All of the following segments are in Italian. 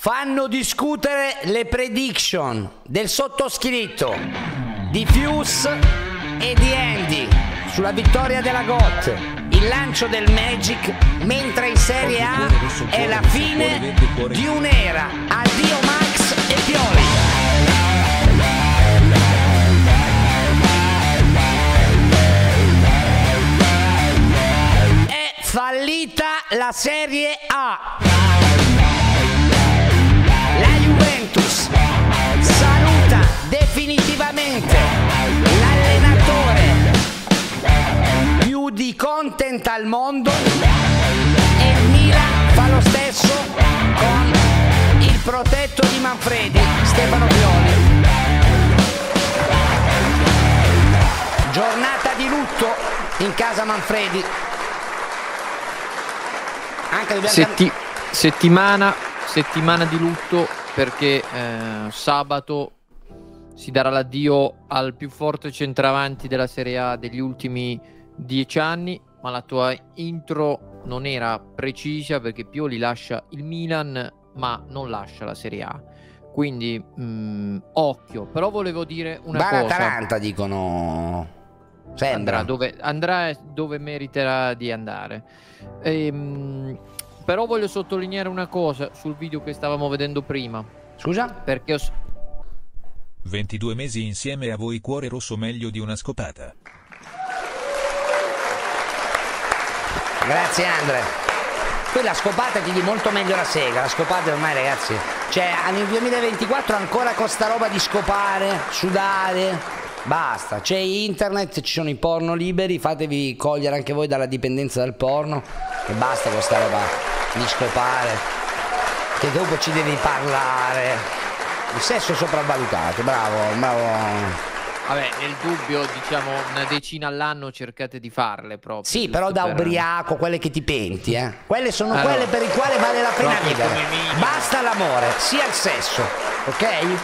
fanno discutere le prediction del sottoscritto, di Fuse e di Andy sulla vittoria della GOT, il lancio del Magic, mentre in Serie A è la fine di un'era. Addio Max e Pioli. È fallita la Serie A. La Juventus saluta definitivamente l'allenatore più di content al mondo e il Milan fa lo stesso con il protetto di Manfredi, Stefano Pioli. Giornata di lutto in casa Manfredi. Anche settimana di lutto perché sabato si darà l'addio al più forte centravanti della Serie A degli ultimi 10 anni, ma la tua intro non era precisa perché Pioli lascia il Milan ma non lascia la Serie A, quindi occhio. Però volevo dire una cosa. Atalanta dicono sembra. Andrà dove meriterà di andare. Però voglio sottolineare una cosa sul video che stavamo vedendo prima. Scusa? Perché 22 mesi insieme a voi, cuore rosso meglio di una scopata. Grazie Andre. Poi la scopata ti di molto meglio la sega. La scopata ormai, ragazzi, cioè nel 2024 ancora con sta roba di scopare, sudare, basta. C'è internet, ci sono i porno liberi, fatevi cogliere anche voi dalla dipendenza dal porno e basta con sta roba di scopare, che dopo ci devi parlare. Il sesso è sopravvalutato, bravo. Vabbè, nel dubbio, diciamo, una decina all'anno cercate di farle proprio. Sì, però da ubriaco, quelle che ti penti, quelle sono quelle per le quali vale la pena vivere. Basta l'amore, sia il sesso, ok?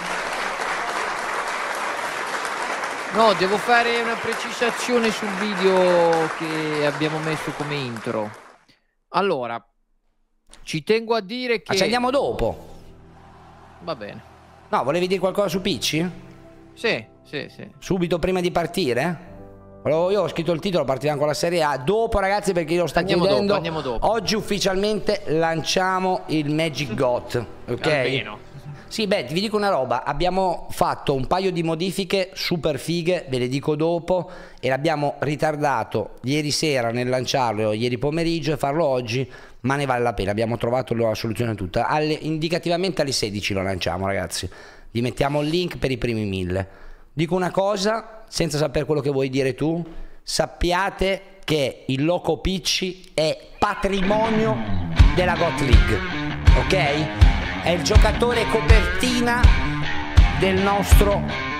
No, devo fare una precisazione sul video che abbiamo messo come intro. Allora, ci tengo a dire che... Ma ci andiamo dopo. Va bene. No, volevi dire qualcosa su Picci? Sì. Subito prima di partire? Io ho scritto il titolo, partiremo con la Serie A. Dopo, ragazzi, perché io lo sto chiudendo. Andiamo dopo. Oggi ufficialmente lanciamo il Magic GOT, ok? Almeno. Sì, beh, vi dico una roba. Abbiamo fatto un paio di modifiche super fighe, ve le dico dopo, e l'abbiamo ritardato ieri sera nel lanciarlo, ieri pomeriggio, e farlo oggi, ma ne vale la pena. Abbiamo trovato la soluzione tutta. Indicativamente alle 16 lo lanciamo, ragazzi. Vi mettiamo il link per i primi 1000. Dico una cosa, senza sapere quello che vuoi dire tu, sappiate che il Loco Picci è patrimonio della GOT League, ok? È il giocatore copertina del nostro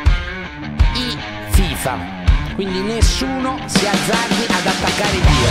FIFA, quindi nessuno si azzardi ad attaccare Dio.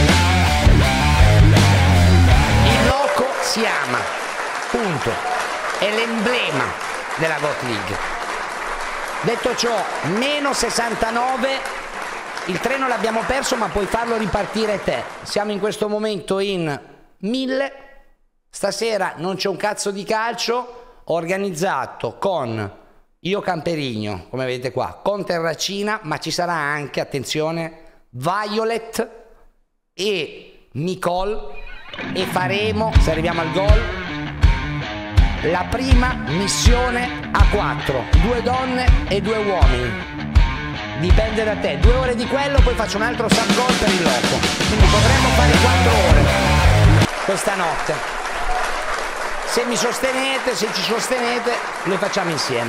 Il Loco si ama, punto, è l'emblema della GOT League. Detto ciò, meno 69, il treno l'abbiamo perso, ma puoi farlo ripartire te. Siamo in questo momento in 1000, stasera non c'è un cazzo di calcio, organizzato con Io Camperigno, come vedete qua, con Terracina, ma ci sarà anche, attenzione, Violet e Nicole, e faremo, se arriviamo al gol, la prima missione a 4, 2 donne e 2 uomini. Dipende da te, 2 ore di quello, poi faccio un altro sub goal per il Loco. Quindi potremmo fare 4 ore questa notte. Se mi sostenete, se ci sostenete, lo facciamo insieme.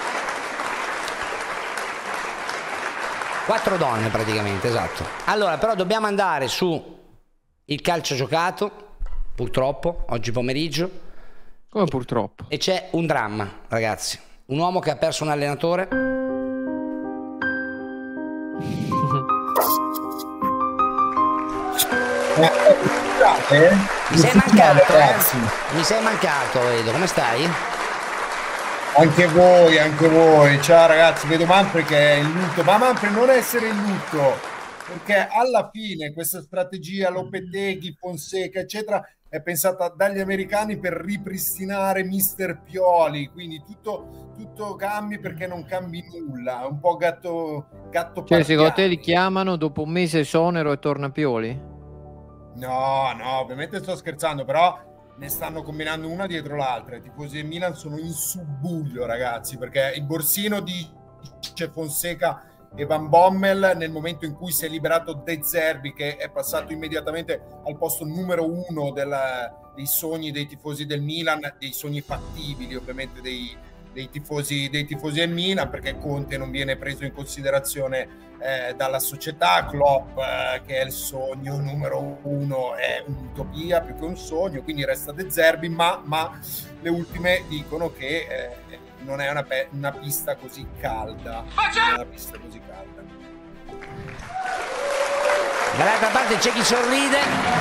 4 donne praticamente, esatto. Allora, però dobbiamo andare su il calcio giocato, purtroppo, oggi pomeriggio. Come purtroppo? E c'è un dramma, ragazzi. Un uomo che ha perso un allenatore. Mi sei mancato, Mi sei mancato, Edo. Come stai? Anche voi. Ciao ragazzi, vedo Manfred che è in lutto. Ma Manfred non essere in lutto, perché alla fine questa strategia Lopetegui, Fonseca, eccetera, è pensata dagli americani per ripristinare Mister Pioli, quindi tutto cambi perché non cambi nulla, è un po' gatto cioè, secondo te li chiamano dopo un mese esonero e torna Pioli? No, ovviamente sto scherzando, però ne stanno combinando una dietro l'altra. I tifosi del Milan sono in subbuglio, ragazzi, perché il borsino dice Fonseca e Van Bommel nel momento in cui si è liberato De Zerbi, che è passato immediatamente al posto numero 1 dei sogni dei tifosi del Milan, dei sogni fattibili ovviamente dei tifosi del Milan, perché Conte non viene preso in considerazione dalla società. Klopp, che è il sogno numero 1, è un'utopia più che un sogno, quindi resta De Zerbi, ma le ultime dicono che non è una pista così calda. Dall'altra parte c'è chi sorride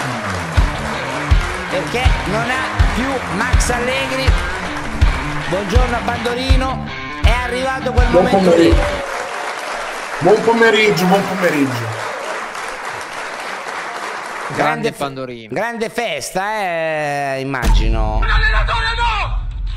perché non ha più Max Allegri. Buongiorno a Pandorino, è arrivato quel momento lì. Buon pomeriggio. Grande Pandorino. Grande festa, immagino. Un allenatore no!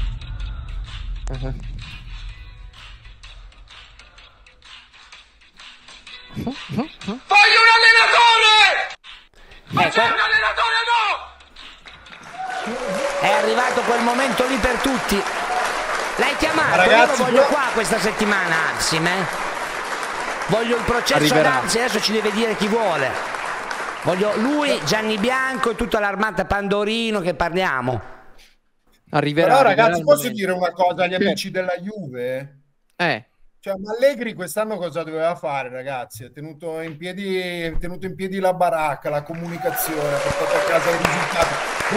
Voglio un allenatore! Ma c'è un allenatore no! È arrivato quel momento lì per tutti. L'hai chiamato? Ragazzi, io lo voglio qua questa settimana, Arsim, Voglio il processo Arriverà. ad Arsim, adesso ci deve dire chi vuole. Voglio lui, Gianni Bianco e tutta l'armata Pandorino che parliamo. Arriverà. Però ragazzi, posso momento. dire una cosa agli amici della Juve? Cioè, ma Allegri quest'anno cosa doveva fare, ragazzi? Ha tenuto in piedi la baracca, la comunicazione, ha portato a casa i risultati.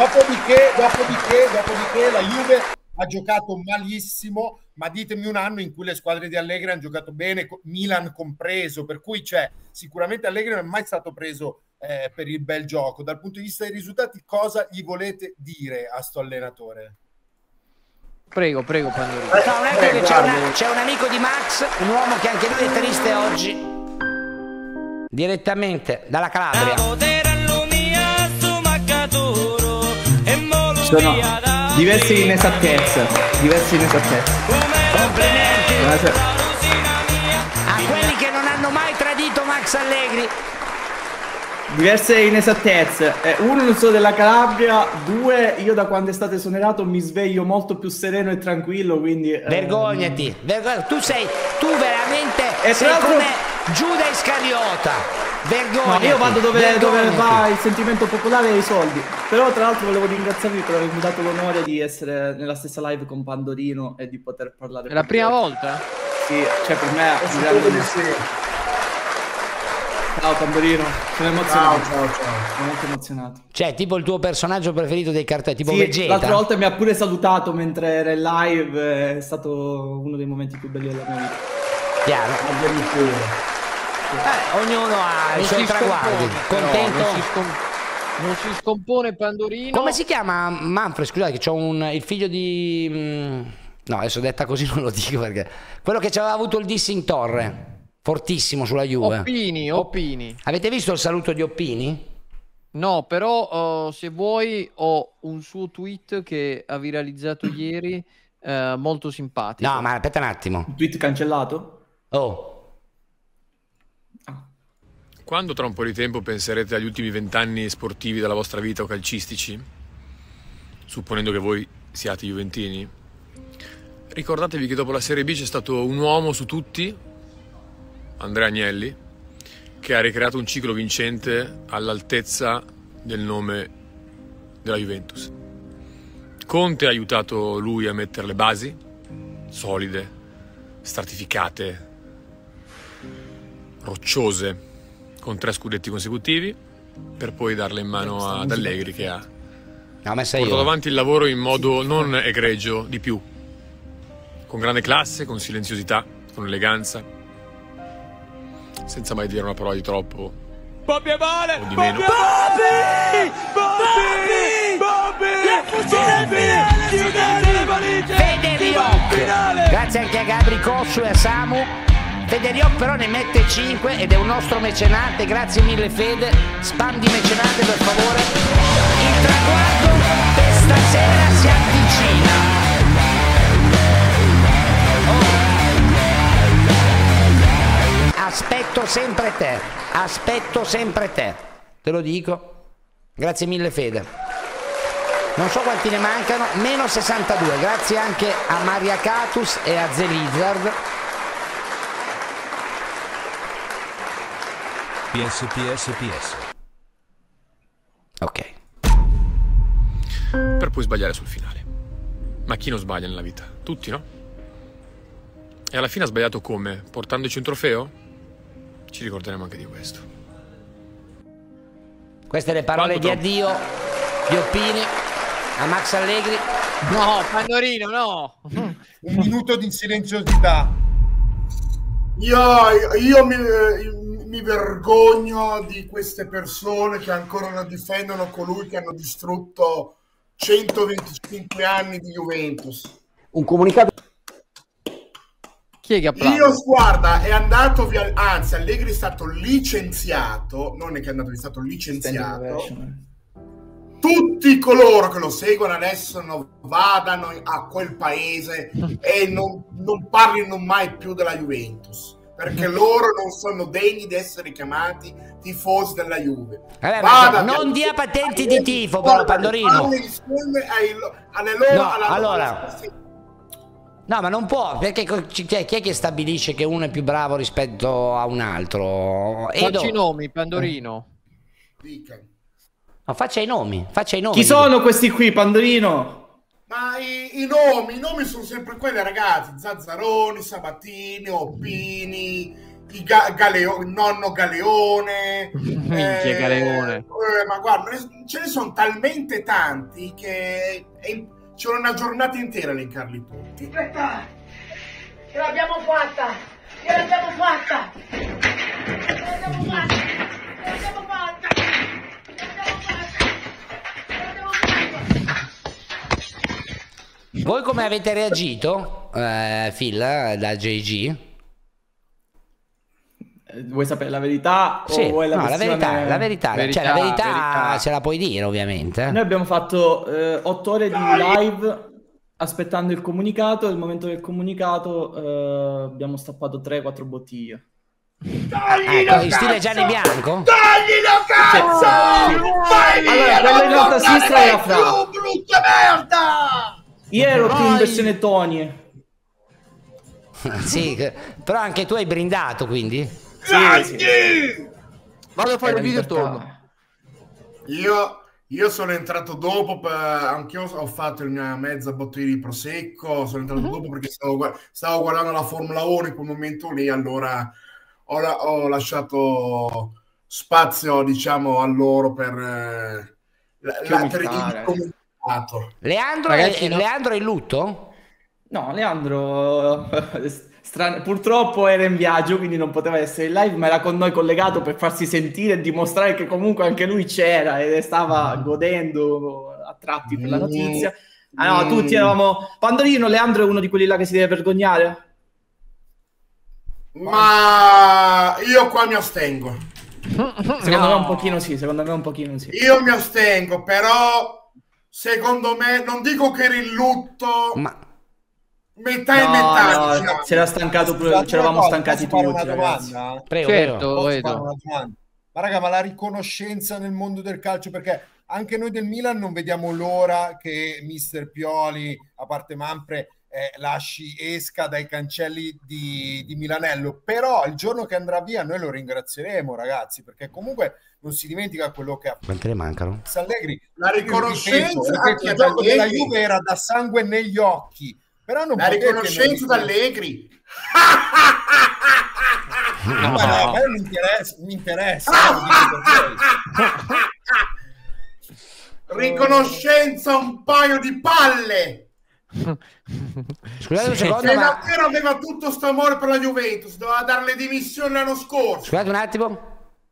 Dopodiché la Juve ha giocato malissimo, ma ditemi un anno in cui le squadre di Allegri hanno giocato bene, Milan compreso, per cui sicuramente Allegri non è mai stato preso per il bel gioco. Dal punto di vista dei risultati, cosa gli volete dire a sto allenatore? Prego, Pandorino. No, non è che c'è un amico di Max, un uomo che anche lui è triste oggi, direttamente dalla Calabria. Sono diverse inesattezze. Complimenti a quelli che non hanno mai tradito Max Allegri. Diverse inesattezze. Uno, non sono della Calabria. Due, io da quando è stato esonerato mi sveglio molto più sereno e tranquillo, quindi Vergognati. Tu veramente sei come Giuda Iscariota. Vergognati. No, io vado dove va il sentimento popolare e i soldi. Però tra l'altro volevo ringraziarvi per avermi dato l'onore di essere nella stessa live con Pandorino e di poter parlare. È la prima volta? Sì, cioè per me è Ciao Pandorino, sono emozionato. Ciao. Sono molto emozionato. Cioè, tipo il tuo personaggio preferito dei cartelli, tipo Sì, Vegeta. l'altra volta mi ha pure salutato mentre era in live, è stato uno dei momenti più belli della mia vita. Chiaro. Ognuno ha i suoi traguardi. Contento. Non si scompone Pandorino. Come si chiama Manfred? Scusate che c'ho il figlio di... No, adesso detta così non lo dico perché... Quello che ci aveva avuto il dissing Torre. Fortissimo sulla Juve. Oppini. Avete visto il saluto di Oppini? No, però se vuoi ho un suo tweet che ha viralizzato ieri, molto simpatico. No, ma aspetta un attimo. Un tweet cancellato? Oh. Quando tra un po' di tempo penserete agli ultimi 20 anni sportivi della vostra vita o calcistici, supponendo che voi siate juventini, ricordatevi che dopo la Serie B c'è stato un uomo su tutti, Andrea Agnelli, che ha ricreato un ciclo vincente all'altezza del nome della Juventus. Conte ha aiutato lui a mettere le basi solide, stratificate, rocciose, con 3 scudetti consecutivi, per poi darle in mano ad Allegri, che ha portato avanti il lavoro in modo non egregio di più, con grande classe, con silenziosità, con eleganza, senza mai dire una parola di troppo o di meno. Federiok, grazie anche a Gabri Cossu e a Samu. Federiok però ne mette 5 ed è un nostro mecenate, grazie mille Fede, spam di mecenate per favore. Il traguardo che stasera si avvicina. Aspetto sempre te, te lo dico. Grazie mille Fede. Non so quanti ne mancano, meno 62, grazie anche a Maria Catus e a Zelizard. PS. Ok. Per poi sbagliare sul finale. Ma chi non sbaglia nella vita? Tutti, no? E alla fine ha sbagliato come? Portandoci un trofeo? Ci ricorderemo anche di questo. Queste le parole di addio di Oppini a Max Allegri. No, Pandorino, no. Un minuto di silenziosità. Io mi vergogno di queste persone che ancora non difendono colui che hanno distrutto 125 anni di Juventus. Un comunicato. Chi è che applaude? Io, guarda, è andato via, anzi Allegri è stato licenziato, non è che è andato, è stato licenziato. Tutti coloro che lo seguono adesso vadano a quel paese e non parlino mai più della Juventus, perché loro non sono degni di essere chiamati tifosi della Juve. Non dia patenti di tifo, però, Pandorino. Alle loro, allora... No, ma non può, perché chi è che stabilisce che uno è più bravo rispetto a un altro? Facci i nomi, Pandorino. Dica. No, faccia i nomi. Chi sono questi qui, Pandorino? Ma i nomi sono sempre quelli, ragazzi. Zazzaroni, Sabatini, Oppini, il nonno Galeone. Galeone. Ma guarda, ce ne sono talmente tanti che ci vuole una giornata intera a elencarli tutti. Aspetta, ce l'abbiamo fatta! Voi come avete reagito, Phil, da JG? Vuoi sapere la verità? Sì, o vuoi la verità. Cioè, la verità ce la puoi dire, ovviamente. Noi abbiamo fatto 8 ore di live aspettando il comunicato. Nel momento del comunicato abbiamo stappato 3-4 bottiglie. In stile Gianni Bianco? Taglilo, cazzo! Allora, quello in alto a sinistra era Fra. Brutta merda! Io ero più in versione Tony. Sì, però anche tu hai brindato, quindi? Sì. Vado a fare il video e torno. Io sono entrato dopo, anch'io ho fatto la mia mezza bottiglia di prosecco, sono entrato dopo perché stavo guardando la Formula 1 in quel momento lì, allora ho lasciato spazio, diciamo, a loro per il comunicato. Leandro è in lutto? No, Leandro purtroppo era in viaggio, quindi non poteva essere in live, ma era con noi collegato per farsi sentire e dimostrare che comunque anche lui c'era e stava godendo a tratti per la notizia. Ah no, tutti eravamo... Pandorino, Leandro è uno di quelli là che si deve vergognare? Ma io qua mi astengo. Secondo me un pochino sì, Io mi astengo, però secondo me, non dico che eri in lutto, ma... metà e metà. No, c'era stancato pure, ci eravamo stancati tutti, ragazzi. Prego, certo, Ma raga, ma la riconoscenza nel mondo del calcio, perché anche noi del Milan non vediamo l'ora che mister Pioli, a parte Mampre, esca dai cancelli di Milanello, però il giorno che andrà via noi lo ringrazieremo, ragazzi, perché comunque non si dimentica quello che ha Quante ne mancano? Allegri. La riconoscenza che della Juve era da sangue negli occhi, però non la riconoscenza d'Allegri. No, a me mi interessa. Riconoscenza un paio di palle. Scusate un secondo, Se ma... davvero aveva tutto sto amore per la Juventus, doveva dare le dimissioni l'anno scorso. Scusate un attimo.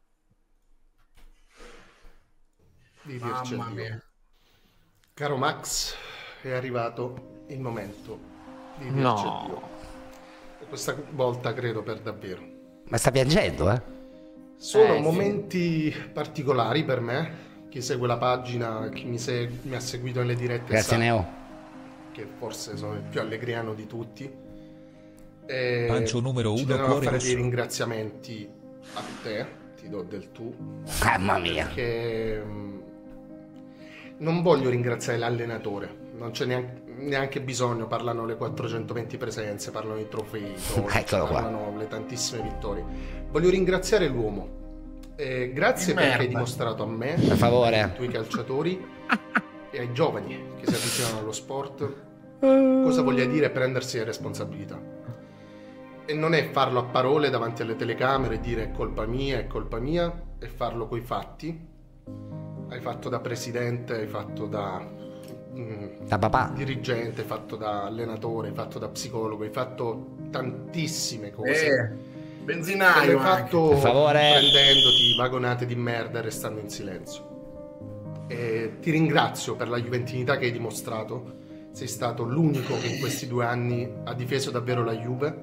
Mamma mia. Caro Max, è arrivato il momento di dirci addio. E questa volta credo per davvero. Ma sta piangendo, eh? Sono momenti particolari per me, chi segue la pagina, chi mi ha seguito nelle dirette, Grazie Neo. che forse sono il più allegriano di tutti. Pancio numero 1, Ci cuore fare rosso. dei ringraziamenti a te, ti do del tu. Mamma mia. Perché non voglio ringraziare l'allenatore, non c'è neanche bisogno, parlano le 420 presenze, parlano i trofei, parlano le tantissime vittorie. Voglio ringraziare l'uomo. Grazie perché hai dimostrato a me, per favore, ai tuoi calciatori e ai giovani che si avvicinano allo sport cosa voglia dire prendersi le responsabilità. E non è farlo a parole davanti alle telecamere e dire è colpa mia, è farlo coi fatti. Hai fatto da presidente, hai fatto da papà, dirigente, hai fatto da allenatore, hai fatto da psicologo, hai fatto tantissime cose. Benzinaio, l'hai fatto per favore, prendendoti vagonate di merda e restando in silenzio. E ti ringrazio per la juventinità che hai dimostrato. Sei stato l'unico che in questi 2 anni ha difeso davvero la Juve.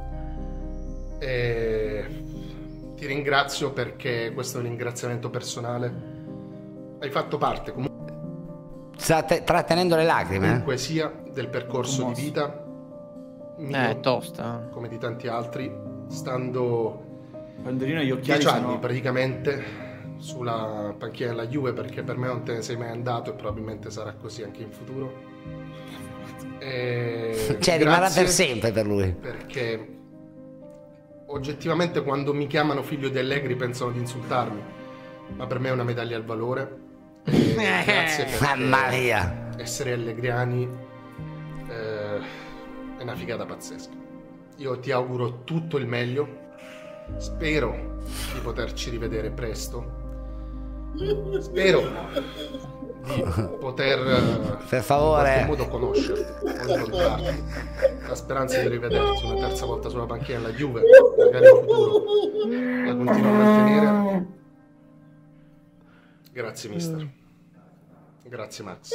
E ti ringrazio perché questo è un ringraziamento personale. Hai fatto parte comunque, sta trattenendo le lacrime, comunque sia, del percorso di vita mio, tosta, come di tanti altri, stando Pandorino, gli occhiali 10 anni sono... praticamente sulla panchina della Juve, perché per me non te ne sei mai andato e probabilmente sarà così anche in futuro. Cioè rimarrà per sempre per lui, perché oggettivamente quando mi chiamano figlio di Allegri pensano di insultarmi, ma per me è una medaglia al valore. Grazie mamma mia, essere allegriani è una figata pazzesca. Io ti auguro tutto il meglio, spero di poterci rivedere presto, spero di poter per favore, in qualche modo conoscerti, incontrarti. La speranza di rivederti una terza volta sulla panchina della Juve, magari in futuro la continuo a mantenere. Grazie mister, grazie Max.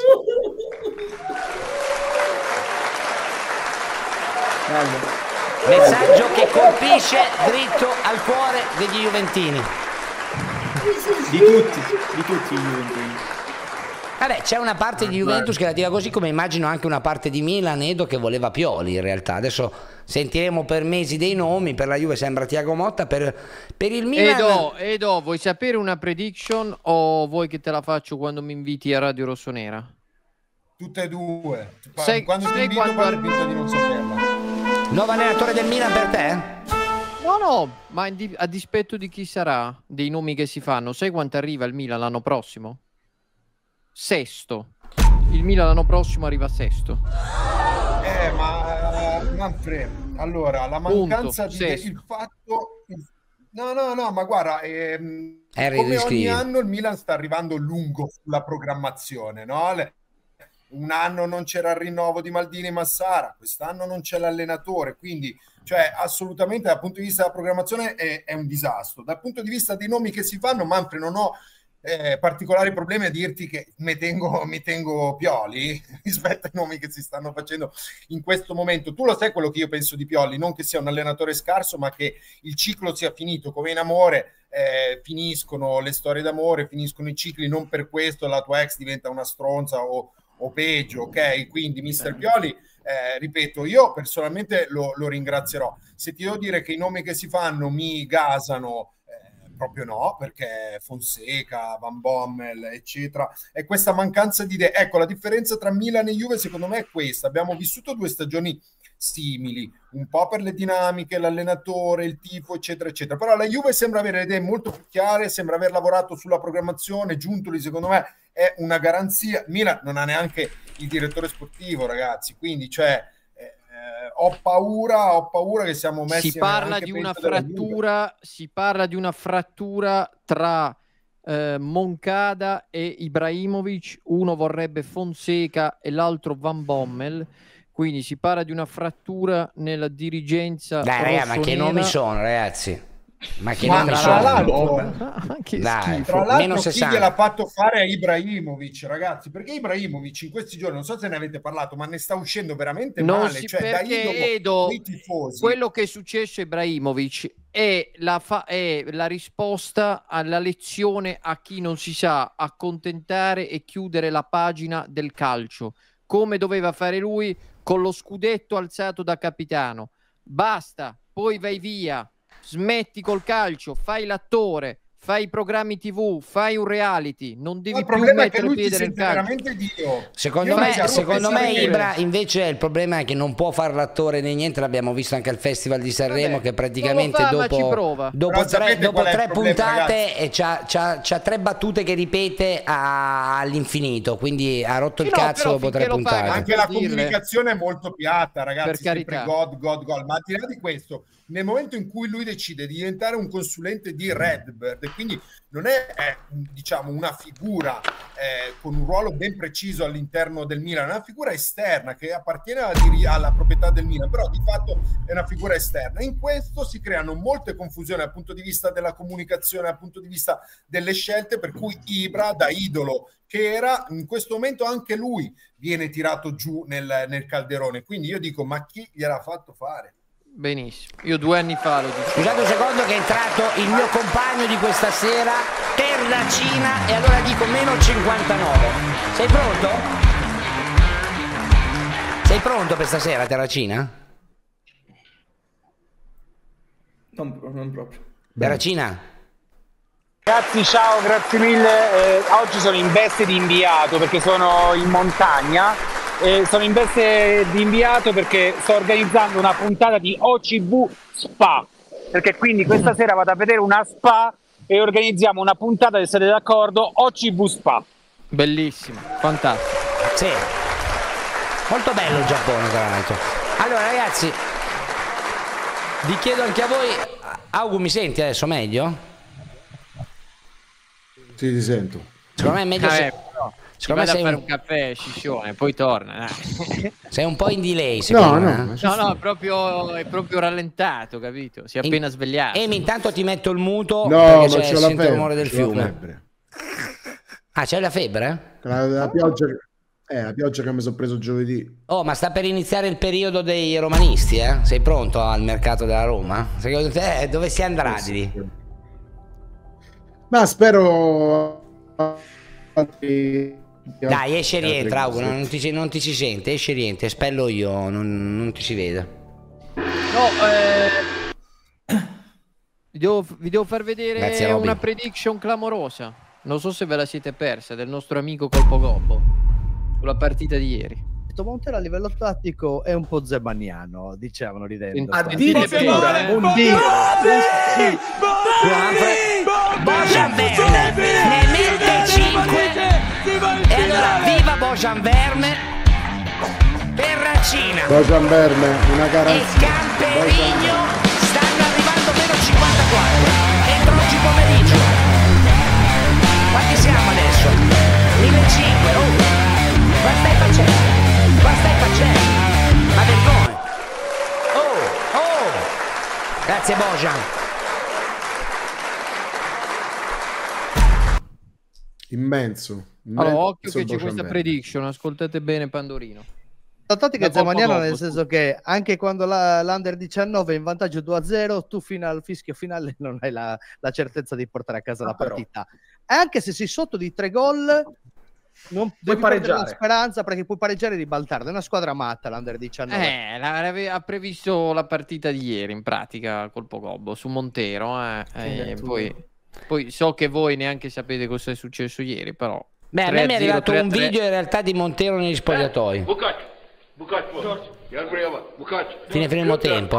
messaggio che colpisce dritto al cuore degli juventini, di tutti i juventini. Vabbè, c'è una parte di Juventus che la tira così, come immagino anche una parte di Milan, Edo, che voleva Pioli in realtà. Adesso sentiremo per mesi dei nomi. Per la Juve sembra Thiago Motta, per il Milan... Edo, vuoi sapere una prediction o vuoi che te la faccio quando mi inviti a Radio Rossonera? Tutte e due. Quando ti invito parli di non saperla. Nuovo allenatore del Milan per te? No, ma a dispetto di chi sarà, dei nomi che si fanno, sai quanto arriva il Milan l'anno prossimo? Sesto. Il Milan l'anno prossimo arriva sesto. Ma Manfred, allora la mancanza di il fatto... No, ma guarda, come ogni anno il Milan sta arrivando lungo sulla programmazione, no? Un anno non c'era il rinnovo di Maldini e Massara, quest'anno non c'è l'allenatore, quindi cioè assolutamente dal punto di vista della programmazione è un disastro. Dal punto di vista dei nomi che si fanno, Manfred, non ho particolari problemi a dirti che mi tengo Pioli rispetto ai nomi che si stanno facendo in questo momento. Tu lo sai quello che io penso di Pioli, non che sia un allenatore scarso, ma che il ciclo sia finito. Come in amore finiscono le storie d'amore, finiscono i cicli, non per questo la tua ex diventa una stronza o peggio, ok? Quindi mister Pioli, ripeto, io personalmente lo ringrazierò. Se ti devo dire che i nomi che si fanno mi gasano, proprio no, perché Fonseca, Van Bommel, eccetera, e questa mancanza di idee. Ecco, la differenza tra Milan e Juve secondo me è questa: abbiamo vissuto 2 stagioni simili, un po' per le dinamiche, l'allenatore, il tifo, eccetera, eccetera, però la Juve sembra avere le idee molto più chiare, sembra aver lavorato sulla programmazione. Giuntoli secondo me è una garanzia. Milan non ha neanche il direttore sportivo, ragazzi, quindi cioè ho paura che siamo messi. Si parla di una frattura tra Moncada e Ibrahimovic, uno vorrebbe Fonseca e l'altro Van Bommel, quindi si parla di una frattura nella dirigenza. Dai, ragazzi, ma che nomi sono, ragazzi? Ma che non tra l'altro meno chi 60. gliel'ha fatto fare a Ibrahimovic, ragazzi? Perché Ibrahimovic in questi giorni, non so se ne avete parlato, ma ne sta uscendo veramente male. Cioè, da idolo dei tifosi. Quello che è successo a Ibrahimovic è la risposta alla lezione a chi non si sa accontentare e chiudere la pagina del calcio, come doveva fare lui con lo scudetto alzato da capitano. Basta, poi vai via. Smetti col calcio, fai l'attore, fai i programmi TV, fai un reality, non devi più mettere piede nel calcio. Secondo me Ibra invece il problema è che non può fare l'attore né niente, l'abbiamo visto anche al Festival di Sanremo, che praticamente dopo tre puntate e c'ha 3 battute che ripete all'infinito, quindi ha rotto il cazzo dopo 3 puntate. Anche la comunicazione è molto piatta, ragazzi, sempre God, ma al di là di questo, nel momento in cui lui decide di diventare un consulente di Redbird, e quindi non è diciamo una figura con un ruolo ben preciso all'interno del Milan, è una figura esterna che appartiene alla proprietà del Milan, però di fatto è una figura esterna. In questo si creano molte confusioni dal punto di vista della comunicazione, dal punto di vista delle scelte, per cui Ibra, da idolo che era, in questo momento anche lui viene tirato giù nel calderone. Quindi io dico, ma chi gliel'ha fatto fare? Benissimo, io 2 anni fa lo dicevo. Scusate un secondo che è entrato il mio compagno di questa sera, Terracina, e allora dico meno 59. Sei pronto? Sei pronto per stasera, Terracina? Non proprio. Terracina? Ragazzi, ciao, grazie mille. Oggi sono in veste di inviato perché sono in montagna. Sono in veste di inviato perché sto organizzando una puntata di OCV Spa, perché quindi questa sera vado a vedere una spa e organizziamo una puntata, se siete d'accordo, OCV Spa. Bellissimo, fantastico. Sì, molto bello il Giappone, tra l'altro. Allora ragazzi, vi chiedo anche a voi, Augu, mi senti adesso meglio? Sì, ti sento. Secondo me è meglio Secondo me sei fare un caffè, Sciscione, poi torna. Sei un po' in delay, secondo me. No, è proprio rallentato, capito? Si è appena svegliato. Emi, intanto ti metto il muto perché c'è il rumore del fiume. Ah, c'è la febbre? La pioggia che mi sono preso giovedì. Oh, ma sta per iniziare il periodo dei romanisti, eh? Sei pronto al mercato della Roma? Secondo te dove si andrà di lì? Ma spero... Dai, esce e rientra, Augu, non ti si sente, esce e rientra, spello io, non ti si vede. No, vi devo far vedere una prediction clamorosa. Non so se ve la siete persa, del nostro amico Colpo Gobbo sulla partita di ieri. Montero a livello tattico è un po' zebaniano, dicevano ridendo. Bojan Verne ne mette 5 e allora viva Bojan Verne, Terracina, Bojan Verne, una garanzia, e Camperigno stanno arrivando meno 54 entro oggi pomeriggio. Quanti siamo adesso? 1500. Cosa stai facendo? Ma vergogna. Grazie Bojan. Immenso. Allora, occhio che c'è questa prediction, ascoltate bene Pandorino. La tattica è zemaniana nel senso che anche quando l'Under 19 è in vantaggio 2-0, tu fino al fischio finale non hai la certezza di portare a casa la partita. Anche se sei sotto di 3 gol, non puoi pareggiare la speranza, perché puoi pareggiare e ribaltare. È una squadra matta l'Under 19. Ha previsto la partita di ieri in pratica Colpo Gobbo su Montero. Poi so che voi neanche sapete cosa è successo ieri, però. Beh, a me mi è arrivato un video in realtà di Montero negli spogliatoi. Fine primo tempo,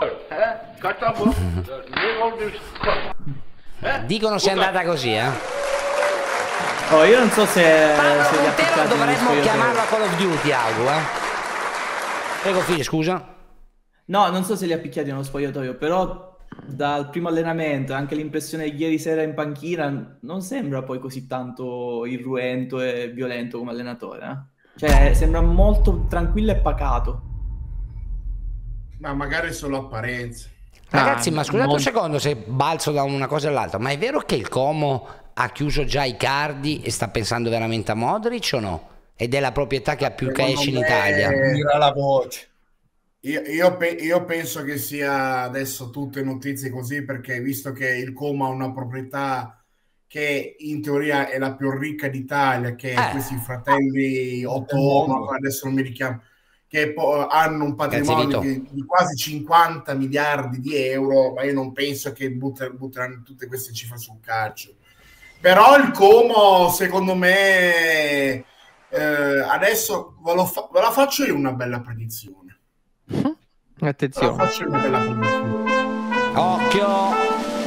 Dicono sia andata così, io non so se Montero dovremmo chiamarlo a Call of Duty, Augu, Prego, figlio, scusa. No, non so se li ha picchiati nello spogliatoio, però dal primo allenamento, anche l'impressione di ieri sera in panchina, non sembra poi così tanto irruento e violento come allenatore, Cioè, sembra molto tranquillo e pacato. Ma magari solo apparenze. Ragazzi, ma scusate un secondo se balzo da una cosa all'altra, ma è vero che il Como ha chiuso già Icardi e sta pensando veramente a Modric o no? Ed è la proprietà che ha più cash in Italia. Tira la voce. Io penso che sia adesso tutte notizie così, perché visto che il Como ha una proprietà che in teoria è la più ricca d'Italia, che questi fratelli Otto, adesso non mi richiamo, che hanno un patrimonio di quasi 50 miliardi di euro, ma io non penso che butteranno tutte queste cifre sul calcio. Però il Como, secondo me, adesso ve la faccio io una bella predizione. Attenzione. Faccio una bella predizione. Occhio!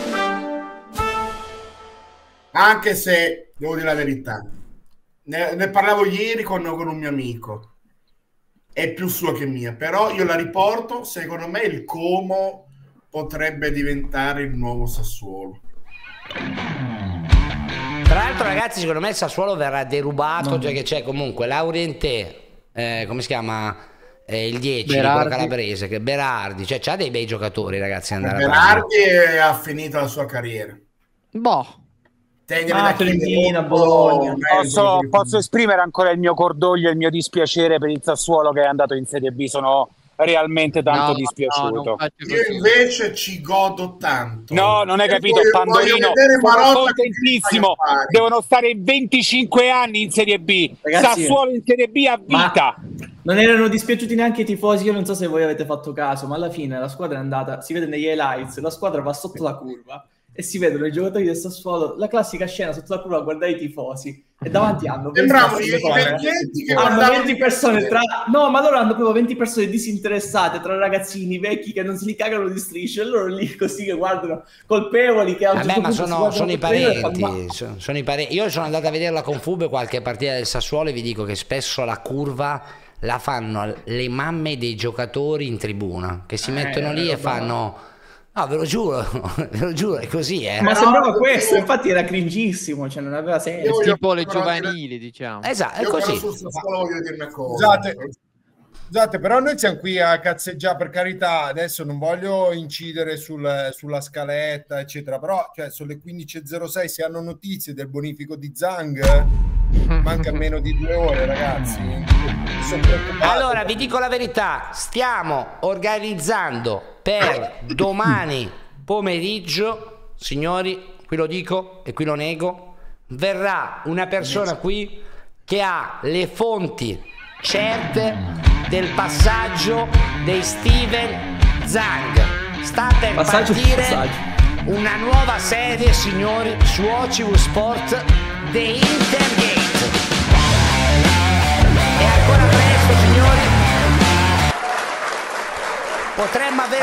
Anche se, devo dire la verità, ne parlavo ieri con un mio amico, è più sua che mia, però io la riporto, secondo me il Como potrebbe diventare il nuovo Sassuolo. Tra l'altro, ragazzi, secondo me il Sassuolo verrà derubato, cioè che c'è comunque Laurienté, come si chiama? Il 10 di quello calabrese, che Berardi, cioè c'ha dei bei giocatori, ragazzi. Berardi ha finito la sua carriera. Boh. Posso esprimere ancora il mio cordoglio e il mio dispiacere per il Sassuolo che è andato in Serie B. Sono realmente tanto dispiaciuto. Io invece ci godo tanto. No, non hai capito, Pandorino. Sono contentissimo. Devono stare 25 anni in Serie B. Ragazzi, Sassuolo in Serie B a vita. Non erano dispiaciuti neanche i tifosi. Io non so se voi avete fatto caso, ma alla fine la squadra è andata, si vede negli highlights, la squadra va sotto la curva e si vedono i giocatori del Sassuolo, la classica scena sotto la curva a guardare i tifosi e davanti hanno 20 persone no, ma loro hanno proprio 20 persone disinteressate, tra ragazzini vecchi che non si li cagano di strisce, e loro lì così che guardano colpevoli che ma sono i parenti, sono i parenti. Io sono andato a vederla con Fube qualche partita del Sassuolo e vi dico che spesso la curva la fanno le mamme dei giocatori in tribuna, che si mettono lì e fanno... No, ve lo giuro, è così, Ma sembrava questo, infatti era cringissimo, cioè non aveva senso. Tipo le giovanili, diciamo. Esatto, è così. Voglio dire una cosa. Scusate, però noi siamo qui a cazzeggiare, per carità, adesso non voglio incidere sulla scaletta, eccetera, però cioè, sono le 15.06, se hanno notizie del bonifico di Zhang, manca meno di 2 ore, ragazzi. Allora, vi dico la verità, stiamo organizzando per domani pomeriggio, signori, qui lo dico e qui lo nego, verrà una persona qui che ha le fonti certe del passaggio dei Steven Zhang. Sta per partire una nuova serie, signori, su OCV Sport, The Intergate. È ancora presto, signori. Potremmo avere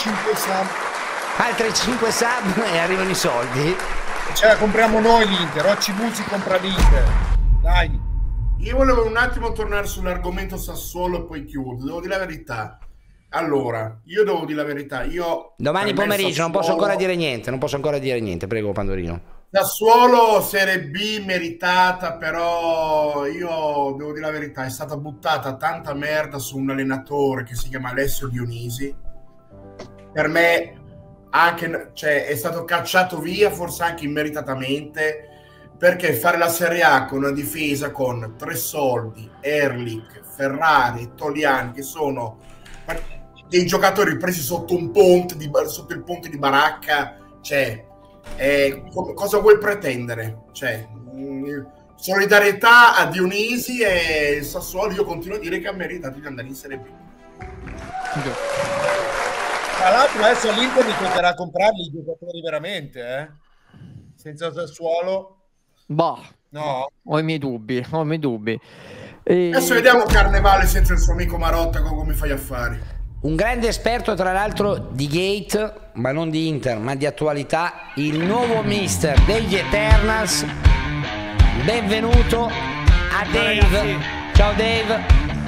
altre 5 sub e arrivano i soldi. Ce la compriamo noi l'Inter, OCV si compra l'Inter. Dai. Io volevo un attimo tornare sull'argomento Sassuolo e poi chiudo. Devo dire la verità. Allora, io devo dire la verità. Domani pomeriggio Sassuolo... non posso ancora dire niente, prego Pandorino. Sassuolo Serie B meritata, però io devo dire la verità, è stata buttata tanta merda su un allenatore che si chiama Alessio Dionisi. Per me anche, cioè, è stato cacciato via, forse anche immeritatamente, perché fare la Serie A con una difesa con Tresoldi, Erlich, Ferrari, Toliani, che sono dei giocatori presi sotto un ponte sotto il ponte di Baracca, cioè cosa vuoi pretendere? Cioè, solidarietà a Dionisi e il Sassuolo, io continuo a dire che ha meritato di andare in Serie B. Tra l'altro adesso l'Inter mi toccherà comprarli i giocatori veramente, senza Sassuolo. Boh, no, ho i miei dubbi. Adesso vediamo Carnevale senza il suo amico Marotta come fai affari. Un grande esperto tra l'altro di Gate, ma non di Inter, ma di attualità, il nuovo mister degli Eternals. Benvenuto a Dave. Ciao Dave.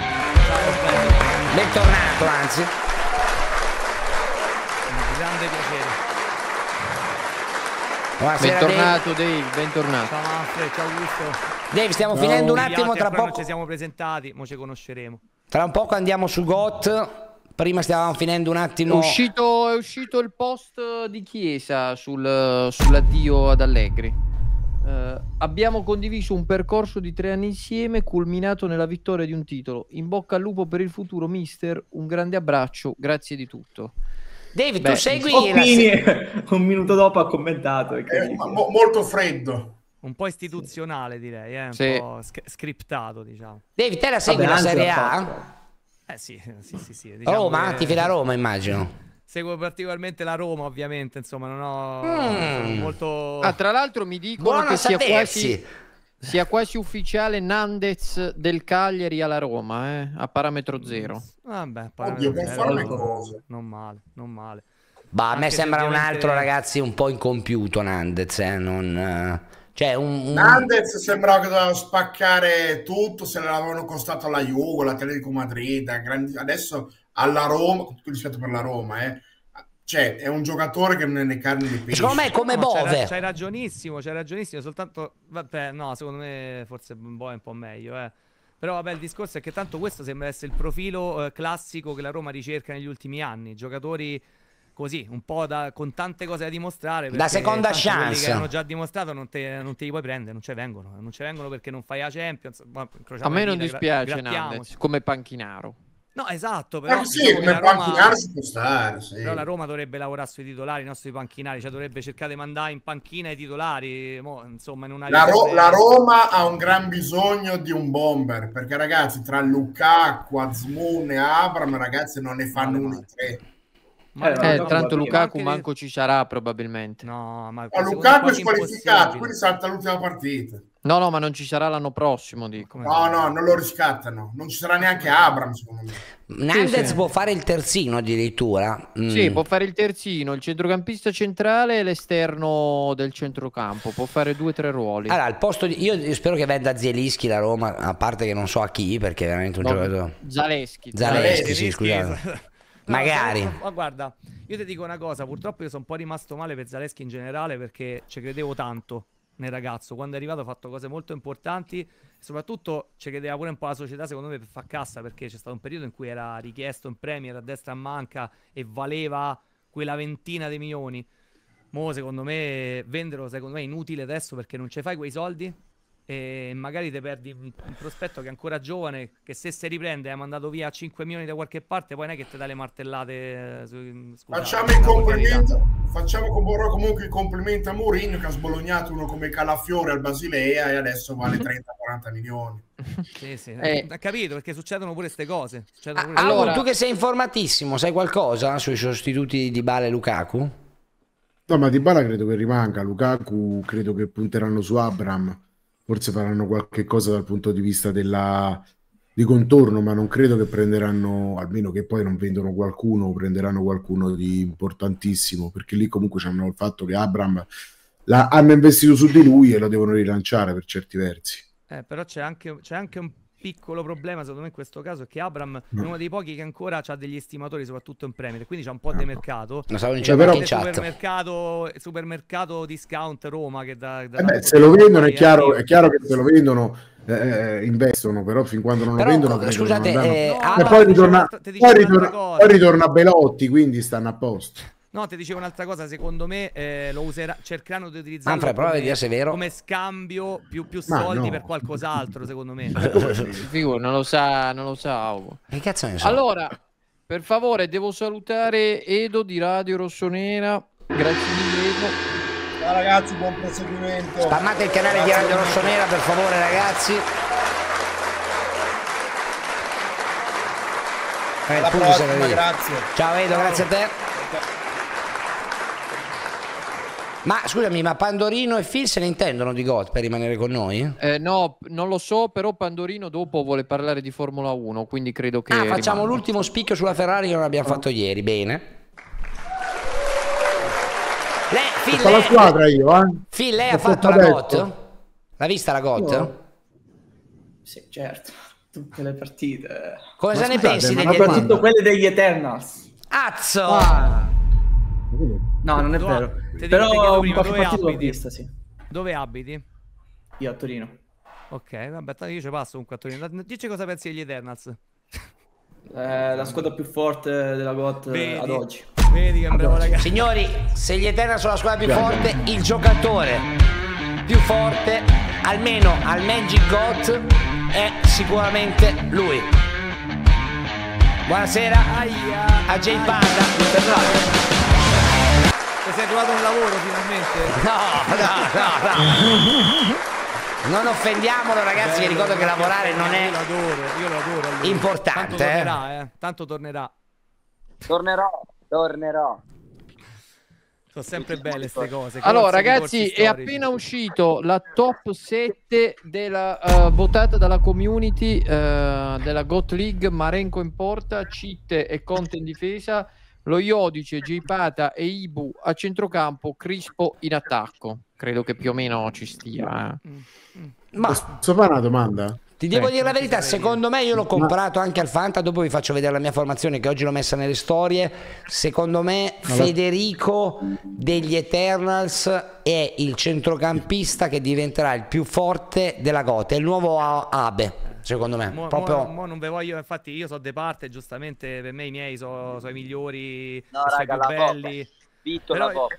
Bentornato, anzi. Un grande piacere. Buonasera, bentornato Dave, bentornato. Ciao Manfred, ciao Augusto. Dave, stiamo finendo un attimo, tra poco ci siamo presentati, mo ci conosceremo. Tra un poco andiamo su GOT, Prima stavamo finendo un attimo. È uscito il post di Chiesa sull'addio ad Allegri. Abbiamo condiviso un percorso di 3 anni insieme, culminato nella vittoria di un titolo. In bocca al lupo per il futuro, mister. Un grande abbraccio, grazie di tutto. David, tu segui un minuto dopo ha commentato. Molto freddo. Un po' istituzionale, direi, un Sì. po' scriptato, diciamo. David, te la segui la Serie A? Sì. Diciamo Roma, che... tifi la Roma, immagino. Seguo particolarmente la Roma, ovviamente, insomma, non ho molto... Tra l'altro mi dicono Buono che a sapersi. sia quasi ufficiale Nandez del Cagliari alla Roma, a parametro zero. Vabbè, Oddio, può fare le cose. Non male. Bah, a me Anche se sembra un ovviamente- altro, ragazzi, un po' incompiuto Nandez, non... Cioè, Nandez sembrava che doveva spaccare tutto, se l'avevano costato alla Juve, l'Atletico Madrid, adesso alla Roma, con tutto il rispetto per la Roma, cioè è un giocatore che non è né carne né pesce. Secondo me è come Bove. C'hai ragionissimo, soltanto... Vabbè, no, secondo me forse Bove è un po' meglio, Però vabbè, il discorso è che tanto questo sembra essere il profilo classico che la Roma ricerca negli ultimi anni. Giocatori così, un po' con tante cose da dimostrare. Da seconda tanti quelli chance. che hanno già dimostrato non te li puoi prendere, non ci vengono. Non ci vengono perché non fai la Champions. A me non dispiace grattiamoci. Nandez, come panchinaro. No, esatto, però Sì, diciamo che come la Roma... panchinaro si può stare, sì. Però la Roma dovrebbe lavorare sui titolari, non sui panchinari, cioè dovrebbe cercare di mandare in panchina i titolari, insomma, in una La Roma ha un gran bisogno di un bomber, perché ragazzi, tra Lukaku, Azmoun e Abram, ragazzi, non ne fanno uno in 3. Tanto Lukaku manco ci sarà probabilmente. No, ma Lukaku è squalificato, quindi salta l'ultima partita. No, ma non ci sarà l'anno prossimo, dico. No, non lo riscattano. Non ci sarà neanche Abram, secondo me. Nandez può fare il terzino addirittura. Sì, può fare il terzino, il centrocampista centrale e l'esterno del centrocampo. Può fare 2 o 3 ruoli. Allora, al posto di... Io spero che venda Zielinski la Roma, a parte che non so a chi, perché è veramente un giocatore... Zaleschi, sì, scusate. Magari. Ma guarda, io ti dico una cosa, purtroppo io sono un po' rimasto male per Zaleschi in generale perché ci credevo tanto nel ragazzo. Quando è arrivato ha fatto cose molto importanti e soprattutto ci credeva pure un po' la società, secondo me, per far cassa, perché c'è stato un periodo in cui era richiesto in Premier a destra a manca e valeva quella ventina di milioni. Mo secondo me venderlo secondo me è inutile adesso perché non ci fai quei soldi e magari ti perdi un prospetto che è ancora giovane, che se si riprende hai mandato via 5 milioni da qualche parte, poi non è che ti dai le martellate facciamo i complimenti, comunque i complimenti a Mourinho che ha sbolognato uno come Calafiore al Basilea e adesso vale 30-40 milioni. Sì. Ha capito, perché succedono pure queste cose. Allora, tu che sei informatissimo, sai qualcosa sui sostituti di Dybala e Lukaku? No, ma Dybala credo che rimanga, Lukaku credo che punteranno su Abram. Forse faranno qualche cosa dal punto di vista di contorno, ma non credo che prenderanno, almeno che poi non vendono qualcuno, prenderanno qualcuno di importantissimo, perché lì comunque c'hanno il fatto che Abram hanno investito su di lui e lo devono rilanciare per certi versi. Però c'è anche un piccolo problema secondo me in questo caso, è che Abram è uno dei pochi che ancora ha degli estimatori, soprattutto in Premier, quindi c'è un po' di mercato. Lo stavo dicendo anche in chat. Supermercato discount Roma che se lo vendono è chiaro che se lo vendono investono, però fin quando non lo vendono scusate, poi ritorna Belotti, quindi stanno a posto. No, ti dicevo un'altra cosa, secondo me lo cercheranno di utilizzarlo come scambio più soldi per qualcos'altro, secondo me. Non lo sa. Che cazzo ne so? Allora, per favore, devo salutare Edo di Radio Rossonera. Grazie mille, Edo. Ciao ragazzi, buon proseguimento. Spammate il canale di Radio Rossonera, per favore, ragazzi. Alla prossima, grazie. Ciao Edo, grazie a te. Ma scusami, ma Pandorino e Phil se ne intendono di GOT per rimanere con noi? No, non lo so, però Pandorino dopo vuole parlare di Formula 1, quindi credo che... facciamo l'ultimo spicchio sulla Ferrari che non abbiamo fatto ieri, bene. Phil, la squadra io, Phil, lei ha fatto la GOT? L'ha vista la GOT? No. Sì, certo, tutte le partite. Come se ne pensi degli soprattutto quelle degli Eternals. Azzo! No, non è vero. Però qualche partita l'ho vista, sì. Dove abiti? Io a Torino. Ok, vabbè, io ci passo comunque a Torino. Dici cosa pensi degli Eternals? La squadra più forte della GOT ad oggi. Vedi che bravo ragazzi. Signori, se gli Eternal sono la squadra più forte, il giocatore più forte, almeno al Magic GOT, è sicuramente lui. Buonasera a Jay Panda. Ti sei trovato un lavoro finalmente? No. Non offendiamolo ragazzi, vi ricordo che lavorare non è io lo adoro importante. Tanto tornerà, tanto tornerà. Tornerò. Sono sempre belle queste cose. Allora ragazzi, è appena uscito la top 7 della votata dalla community della GOT League. Marenko in porta, Citte e Conte in difesa, lo Iodice, J-Pata e Ibu a centrocampo, Crispo in attacco. Credo che più o meno ci stia. Ma posso fare una domanda? Ti devo dire la verità, secondo me io l'ho comprato anche al Fanta, dopo vi faccio vedere la mia formazione che oggi l'ho messa nelle storie. Secondo me Federico degli Eternals è il centrocampista che diventerà il più forte della GOT, è il nuovo Abe, secondo me. Mo non ve voglio, infatti io so de parte, giustamente per me i miei sono i migliori, i più belli. Vito la Coppa.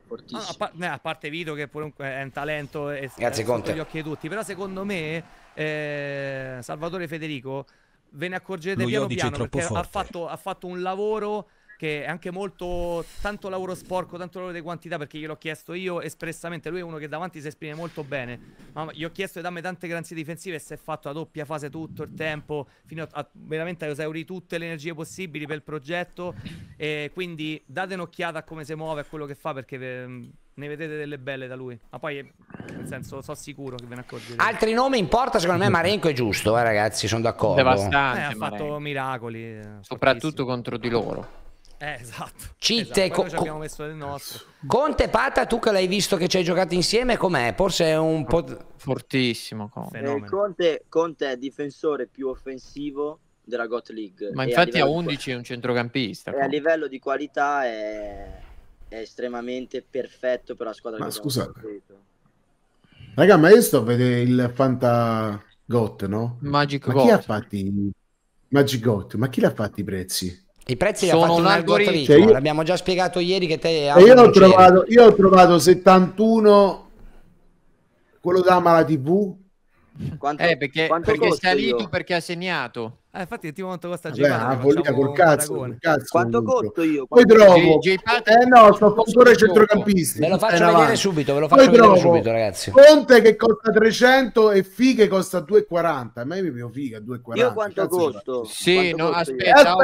A parte Vito che pure è un talento e grazie sotto gli occhi di tutti, però secondo me Salvatore Federico ve ne accorgete piano piano perché ha fatto un lavoro che è anche molto, tanto lavoro sporco, tanto lavoro di quantità, perché gliel'ho chiesto io espressamente. Lui è uno che davanti si esprime molto bene, ma gli ho chiesto di darmi tante garanzie difensive e si è fatto la doppia fase tutto il tempo, fino a veramente a esaurire tutte le energie possibili per il progetto, e quindi date un'occhiata a come si muove, a quello che fa, perché ne vedete delle belle da lui. Ma poi, nel senso, sono sicuro che ve ne accorgerete. Altri nomi in porta, secondo me Marenko è giusto, ragazzi, sono d'accordo. Devastante, ha fatto miracoli, soprattutto contro di loro. Esatto. Citte, esatto. Poi noi abbiamo messo del nostro. Conte Pata, tu che l'hai visto, che ci hai giocato insieme, com'è? Forse è un po' fortissimo. Conte è difensore più offensivo della GOT League. Ma infatti a 11 è un centrocampista. E a livello di qualità è estremamente perfetto per la squadra. Ma scusate, raga, ma io sto a vedere il Fanta GOT, no? Magic GOT. Chi ha fatti Magic GOT? Ma chi l'ha fatti i prezzi? I prezzi li ha fatti un algoritmo, cioè l'abbiamo già spiegato ieri che te io ho trovato 71 quello da Mala TV. Perché è salito perché ha segnato. Infatti ti quanto costa col cazzo. Quanto costo io? Poi trovo no, sto ancora ai centrocampisti. Ve lo faccio vedere subito, ragazzi. Conte che costa 300 e Fighe costa 2,40. A me mi Figa 2,40. Io quanto costo? Sì, no, aspetta,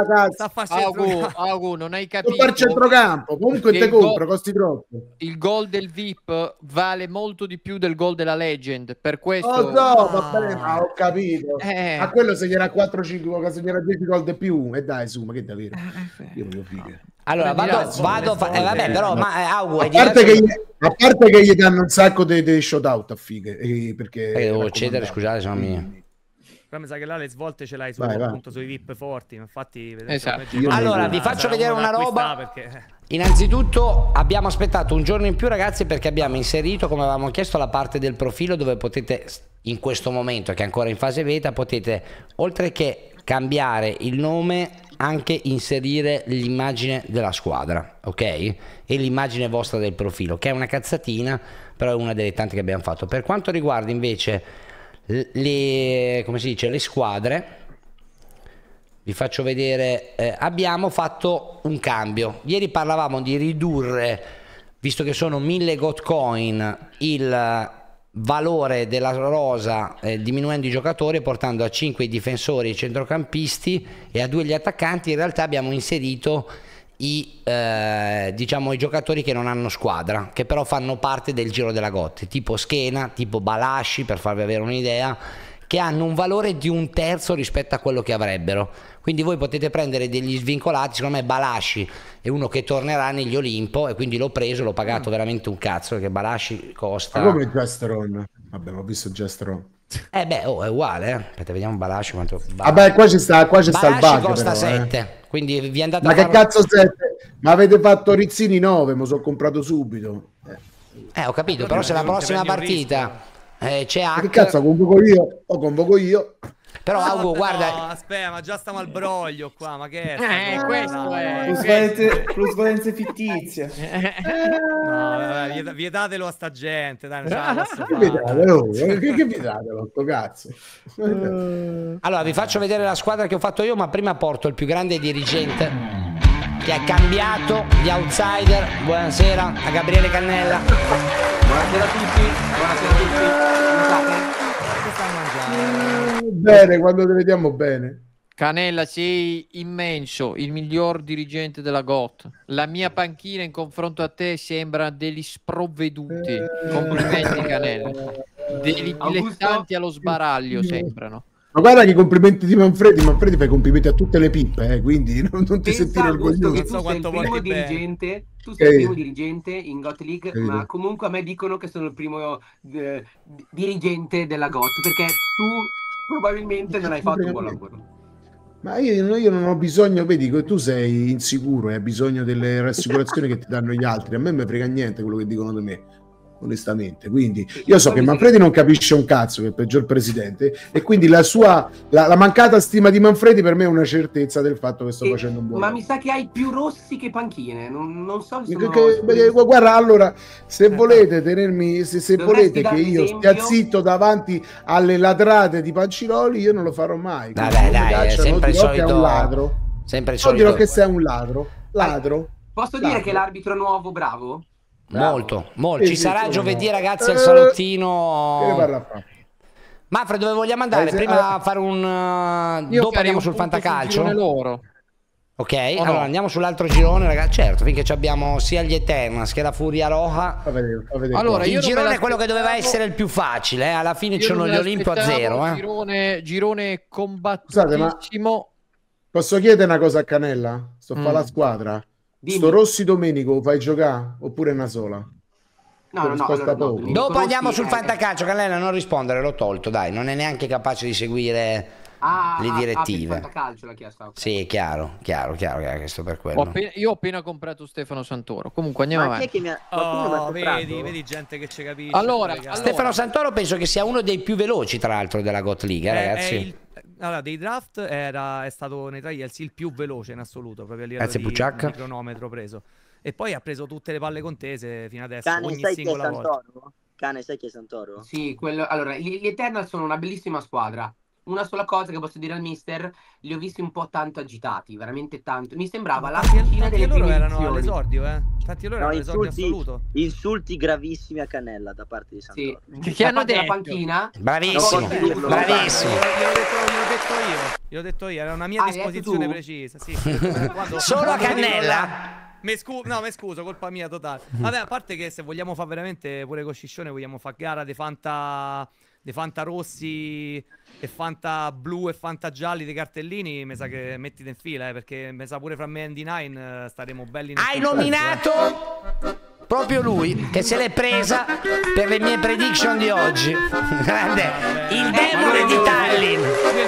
cazzo. Augu, non hai capito. Per centrocampo, comunque te compro, costi troppo. Il gol del VIP vale molto di più del gol della Legend, per questo. Va bene, ma ho capito. A quello se gli era 4-5, se gli era 10 gol di più, e dai, su, ma che davvero? Io voglio Fighe. Allora vado vabbè, però Augu, a parte che gli danno un sacco di shout out a Fighe, perché devo cedere, scusate, sono mie. Però mi sa che là le svolte ce l'hai appunto sui VIP forti, infatti allora vi faccio vedere una roba perché... Innanzitutto abbiamo aspettato un giorno in più, ragazzi, perché abbiamo inserito, come avevamo chiesto, la parte del profilo dove potete, in questo momento che è ancora in fase beta, potete oltre che cambiare il nome anche inserire l'immagine della squadra, ok? E l'immagine vostra del profilo, che è una cazzatina, però è una delle tante che abbiamo fatto. Per quanto riguarda invece le squadre, vi faccio vedere, abbiamo fatto un cambio. Ieri parlavamo di ridurre, visto che sono 1000 GOT coin, il valore della rosa, diminuendo i giocatori, portando a 5 i difensori e i centrocampisti e a 2 gli attaccanti. In realtà abbiamo inserito i giocatori che non hanno squadra, che però fanno parte del giro della GOT, tipo Schena, tipo Balasci, per farvi avere un'idea, che hanno un valore di 1/3 rispetto a quello che avrebbero. Quindi voi potete prendere degli svincolati. Secondo me Balasci è uno che tornerà negli Olimpo, e quindi l'ho preso, l'ho pagato veramente un cazzo, perché Balasci costa... Ma come Gestron? Vabbè, ho visto Gestron. È uguale, Aspetta, vediamo Balasci quanto... Vabbè, qua c'è sta il bug, costa però, 7, quindi vi andate ma che cazzo 7? Ma avete fatto Rizzini 9, me lo sono comprato subito. Ho capito, però se la prossima partita... c'è Hack... Che cazzo, convoco io? Però Augo, guarda... No, aspetta, ma già stiamo al broglio qua, ma che è? Questo è... Plusvalenze fittizie. No, vabbè, vietatelo a sta gente, dai, non ce la posso fare. Che vietatelo, sto cazzo. Allora, vi faccio vedere la squadra che ho fatto io, ma prima porto il più grande dirigente che ha cambiato gli outsider. Buonasera a Gabriele Cannella. Buonasera a tutti. Buonasera a tutti. Che stanno mangiando? Bene, quando te vediamo bene. Cannella, sei immenso, il miglior dirigente della GOT. La mia panchina in confronto a te sembra degli sprovveduti. Complimenti, Cannella. Degli dilettanti allo sbaraglio sembrano. Ma guarda che i complimenti di Manfredi fa i complimenti a tutte le pippe, quindi non ti sentire orgoglioso. Tu sei il primo dirigente, tu sei il primo dirigente in GOT League, ma comunque a me dicono che sono il primo dirigente della GOT, perché tu probabilmente non hai fatto un buon lavoro. Ma io non ho bisogno, vedi che tu sei insicuro e hai bisogno delle rassicurazioni che ti danno gli altri. A me mi frega niente quello che dicono di me, onestamente. Quindi io so che Manfredi non capisce un cazzo, che è il peggior presidente, e quindi la mancata stima di Manfredi per me è una certezza del fatto che sto facendo un buon lavoro. Ma mi sa che hai più rossi che panchine, non so se guarda, allora, se volete tenermi, se volete che io stia zitto davanti alle ladrate di Panciroli, io non lo farò mai. Vabbè, dai, è sempre il solito. Che è un ladro. Sempre il non solito. dirò che sei un ladro. Posso dire che l'arbitro nuovo bravo? Molto. Ci sarà giovedì, ragazzi, al salottino. Manfred, dove vogliamo andare? Prima a fare dopo andiamo sul fantacalcio. Loro. Ok, allora andiamo sull'altro girone, ragazzi. Certo, finché abbiamo sia gli Eternals che la Furia Roja. Allora, il girone è quello che doveva essere il più facile. Alla fine c'erano gli Olimpo a 0. Girone combattutissimo. Posso chiedere una cosa a Cannella? Sto a fare la squadra. Sto Rossi Domenico fai giocare oppure una sola? No. Dopo andiamo sul fantacalcio. Cannella, non rispondere, l'ho tolto, dai, non è neanche capace di seguire le direttive. Fantacalcio l'ha chiesto. Sì, chiaro, questo per quello. Io ho appena comprato Stefano Santoro. Comunque andiamo avanti. Vedi gente che ci capisce. Allora, Stefano Santoro penso che sia uno dei più veloci, tra l'altro, della GOT League, ragazzi. Allora, dei draft è stato nei trials il più veloce in assoluto, proprio a livello di cronometro preso. E poi ha preso tutte le palle contese fino adesso, ogni singola volta. Cane, sai chi è Santoro? Sì, allora, gli Eternals sono una bellissima squadra. Una sola cosa che posso dire al mister, li ho visti un po' tanto agitati, veramente tanto. Mi sembrava la cucina delle prime erano all'esordio, Tanti loro erano all'esordio assoluto. Insulti gravissimi a Cannella da parte di Santoro. Che hanno detto? La panchina? Bravissimo. Gliel'ho detto io, era una mia disposizione precisa. Sì. Solo a Cannella? Mi scuso, colpa mia totale. Vabbè, a parte che se vogliamo fare veramente pure con Sciscione, vogliamo fare gara dei Fanta rossi e Fanta blu e Fanta gialli dei cartellini, mi sa che mettite in fila, perché mi sa pure fra me e Andy9 staremo belli. Hai nominato proprio lui, che se l'è presa per le mie prediction di oggi. Grande, il demone di Tallinn.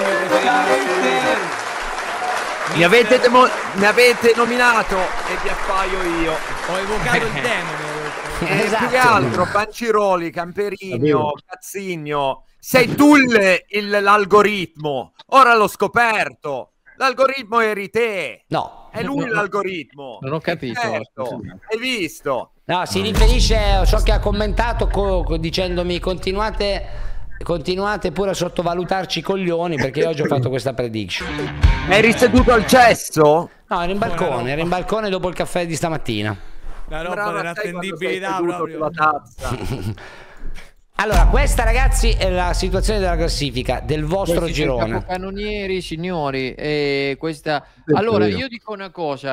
Mi avete nominato e vi appaio io. Ho evocato il demone. Più che altro Panciroli, Camperino, Cazzigno, sei tu l'algoritmo. Ora l'ho scoperto. L'algoritmo eri te. No. È lui l'algoritmo. Non ho capito. Certo. Hai visto? No, si riferisce, so che ha commentato dicendomi continuate pure a sottovalutarci i coglioni, perché oggi ho fatto questa prediction. Eri seduto al cesso? No, ero in balcone dopo il caffè di stamattina. La roba dell'attendibilità proprio. La tazza. Allora, questa, ragazzi, è la situazione della classifica del vostro girone. Capocannonieri, signori, questa... Allora, io dico una cosa.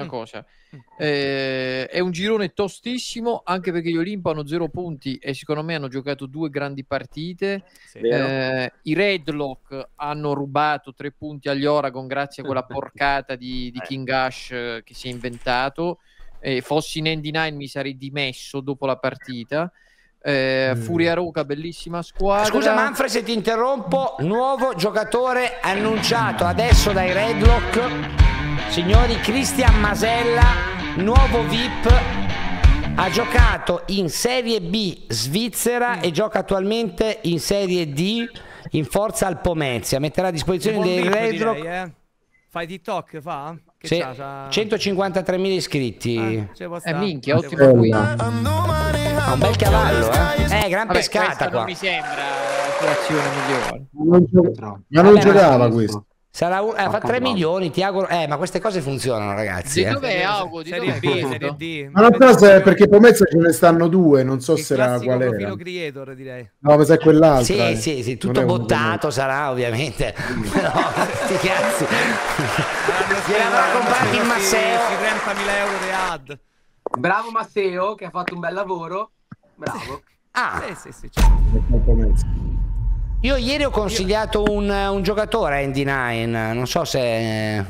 È un girone tostissimo, anche perché gli Olimpo hanno 0 punti e secondo me hanno giocato 2 grandi partite. I Redlock hanno rubato 3 punti agli Oragon grazie a quella porcata di King Ash che si è inventato. Fossi in Andy9 mi sarei dimesso dopo la partita. Furia Roca, bellissima squadra. Scusa Manfred se ti interrompo, nuovo giocatore annunciato adesso dai Redlock, signori, Cristian Masella, nuovo VIP, ha giocato in Serie B svizzera e gioca attualmente in Serie D in forza al Pomezia, metterà a disposizione Un buon dei beat, Red Rock. direi, Fai TikTok, fa? Che Sì, c'ha? 153.000 iscritti. Ce può stare. Minchia, Ce ottimo può qui. Ha un bel cavallo, gran Vabbè, pescata questa qua. non mi sembra la sua azione migliore. Ma non giocava questo. Sarà fa 3 milioni, ti auguro. Ma queste cose funzionano, ragazzi. Di dov'è Augo? Di Serie dov'è B, questo? Serie D. Ma non so se è perché Pomezia ce ne stanno due, non so se era Classico qual profilo era. creator, direi. No, ma se è quell'altra. Sì, tutto bottato sarà, ovviamente. No, sti cazzi. Gliel'avrà comprati il Masseo. 30.000 euro di ad. Bravo Matteo, che ha fatto un bel lavoro. Bravo. Sì. Io ieri ho consigliato un giocatore a Andy Nine, non so se...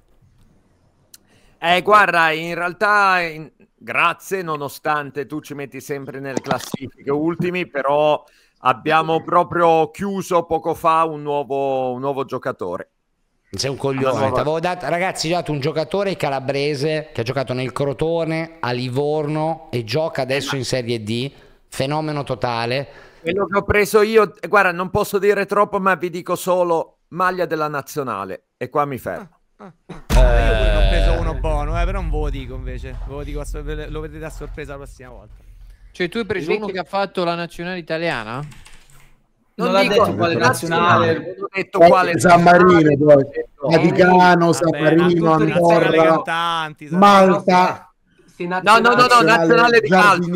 Guarda, in realtà, grazie, nonostante tu ci metti sempre nelle classifiche ultimi, però abbiamo proprio chiuso poco fa un nuovo giocatore. Sei un coglione. Ragazzi, ho dato un giocatore calabrese che ha giocato nel Crotone, a Livorno e gioca adesso in Serie D. Fenomeno totale. Quello che ho preso io, guarda, non posso dire troppo, ma vi dico solo maglia della nazionale. E qua mi fermo. Io pure ne ho preso uno buono, però non ve lo dico invece. Ve lo dico lo vedete a sorpresa la prossima volta. Cioè tu hai preso uno che ha fatto la nazionale italiana? Non ha detto quale nazionale. Non ho detto quale San Marino, poi. Vaticano, San Marino, Andorra, Malta. No, nazionale di calcio.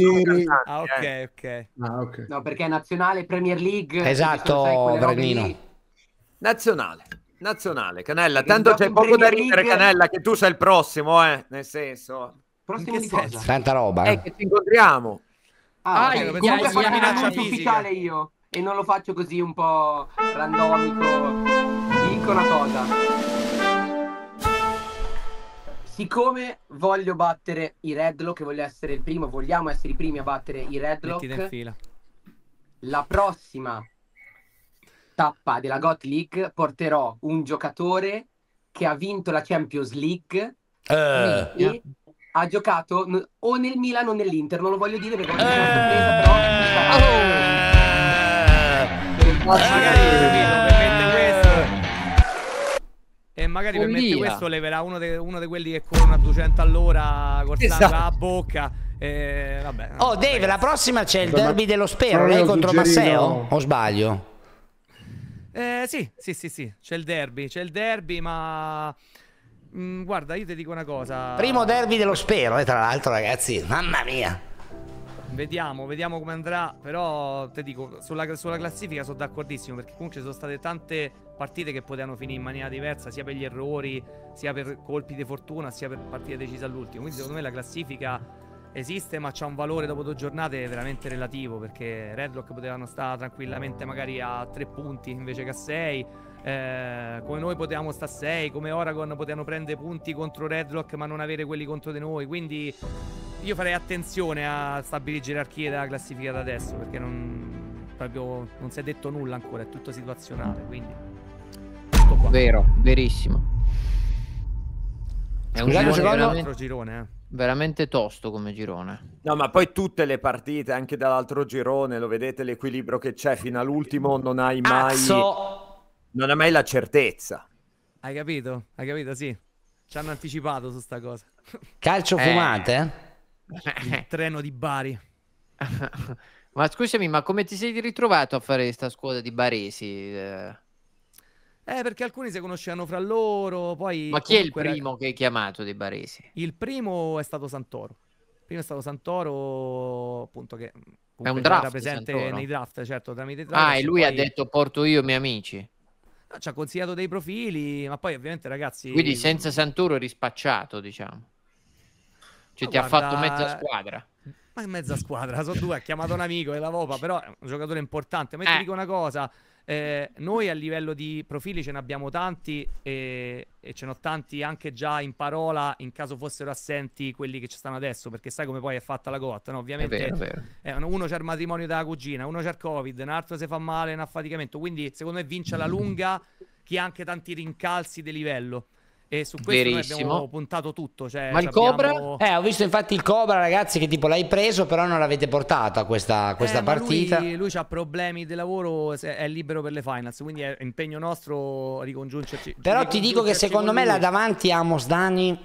Ok. No, perché è nazionale, Premier League. Esatto, Brenino. Nazionale, Canella. Tanto c'è poco da ridere, Canella, che tu sei il prossimo, nel senso. Prossimo di cosa? Tanta roba. Che ci incontriamo. Comunque faccio l'annuncio ufficiale io. E non lo faccio così un po' randomico. Dico una cosa. Siccome voglio battere i Redlock, voglio essere il primo, vogliamo essere i primi a battere i Redlock, la prossima tappa della GOT League porterò un giocatore che ha vinto la Champions League e ha giocato o nel Milan o nell'Inter, non lo voglio dire perché è una sorpresa, E magari per mettere questo leverà uno di quelli che corrono a 200 all'ora col sangue alla bocca. Vabbè, Dave, la prossima c'è il derby dello Spero, lei contro Masseo? O sbaglio? Sì, c'è il derby, ma guarda, io ti dico una cosa. Primo derby dello Spero, tra l'altro, ragazzi, mamma mia. Vediamo come andrà, però ti dico, sulla classifica sono d'accordissimo, perché comunque ci sono state tante partite che potevano finire in maniera diversa, sia per gli errori, sia per colpi di fortuna, sia per partite decise all'ultimo. Quindi secondo me la classifica esiste, ma c'ha un valore dopo 2 giornate veramente relativo, perché Redlock potevano stare tranquillamente magari a 3 punti invece che a 6, come noi potevamo stare a 6, come Oragon potevano prendere punti contro Redlock ma non avere quelli contro di noi, quindi io farei attenzione a stabilire gerarchie della classifica da adesso, perché non si è detto nulla ancora, è tutto situazionale, quindi tutto qua. Vero, verissimo. È un altro girone, veramente tosto come girone. No, ma poi tutte le partite, anche dall'altro girone, lo vedete l'equilibrio che c'è fino all'ultimo, non hai mai la certezza. Hai capito? Sì. Ci hanno anticipato su sta cosa. Calcio fumate? Il treno di Bari. Ma scusami, ma come ti sei ritrovato a fare sta squadra di baresi? Perché alcuni si conoscevano fra loro, poi... Ma chi è il primo che hai chiamato dei baresi? Il primo è stato Santoro. Appunto, che è un draft, era presente Santoro. Nei draft, certo, tramite draft. E lui ha detto porto io i miei amici. Ci ha consigliato dei profili, ma poi ovviamente, ragazzi... Quindi senza Santoro è rispacciato, diciamo. Cioè ti ha fatto mezza squadra. Ma che mezza squadra? Sono 2, ha chiamato un amico della Vopa, però è un giocatore importante. Ma ti dico una cosa, noi a livello di profili ce ne abbiamo tanti e ce ne ho tanti anche già in parola in caso fossero assenti quelli che ci stanno adesso, perché sai come poi è fatta la GOT, no? Ovviamente è vero. Uno c'ha il matrimonio della cugina, uno c'ha il Covid, un altro si fa male, un affaticamento, quindi secondo me vince alla lunga chi ha anche tanti rincalzi di livello. E su questo noi abbiamo puntato tutto. Cioè, ma il Cobra? Ho visto infatti il Cobra, ragazzi, che tipo l'hai preso, però non l'avete portato a questa partita. Lui ha problemi di lavoro, è libero per le finals, quindi è impegno nostro ricongiungerci. Però ti dico che secondo me là davanti a Amos Dani...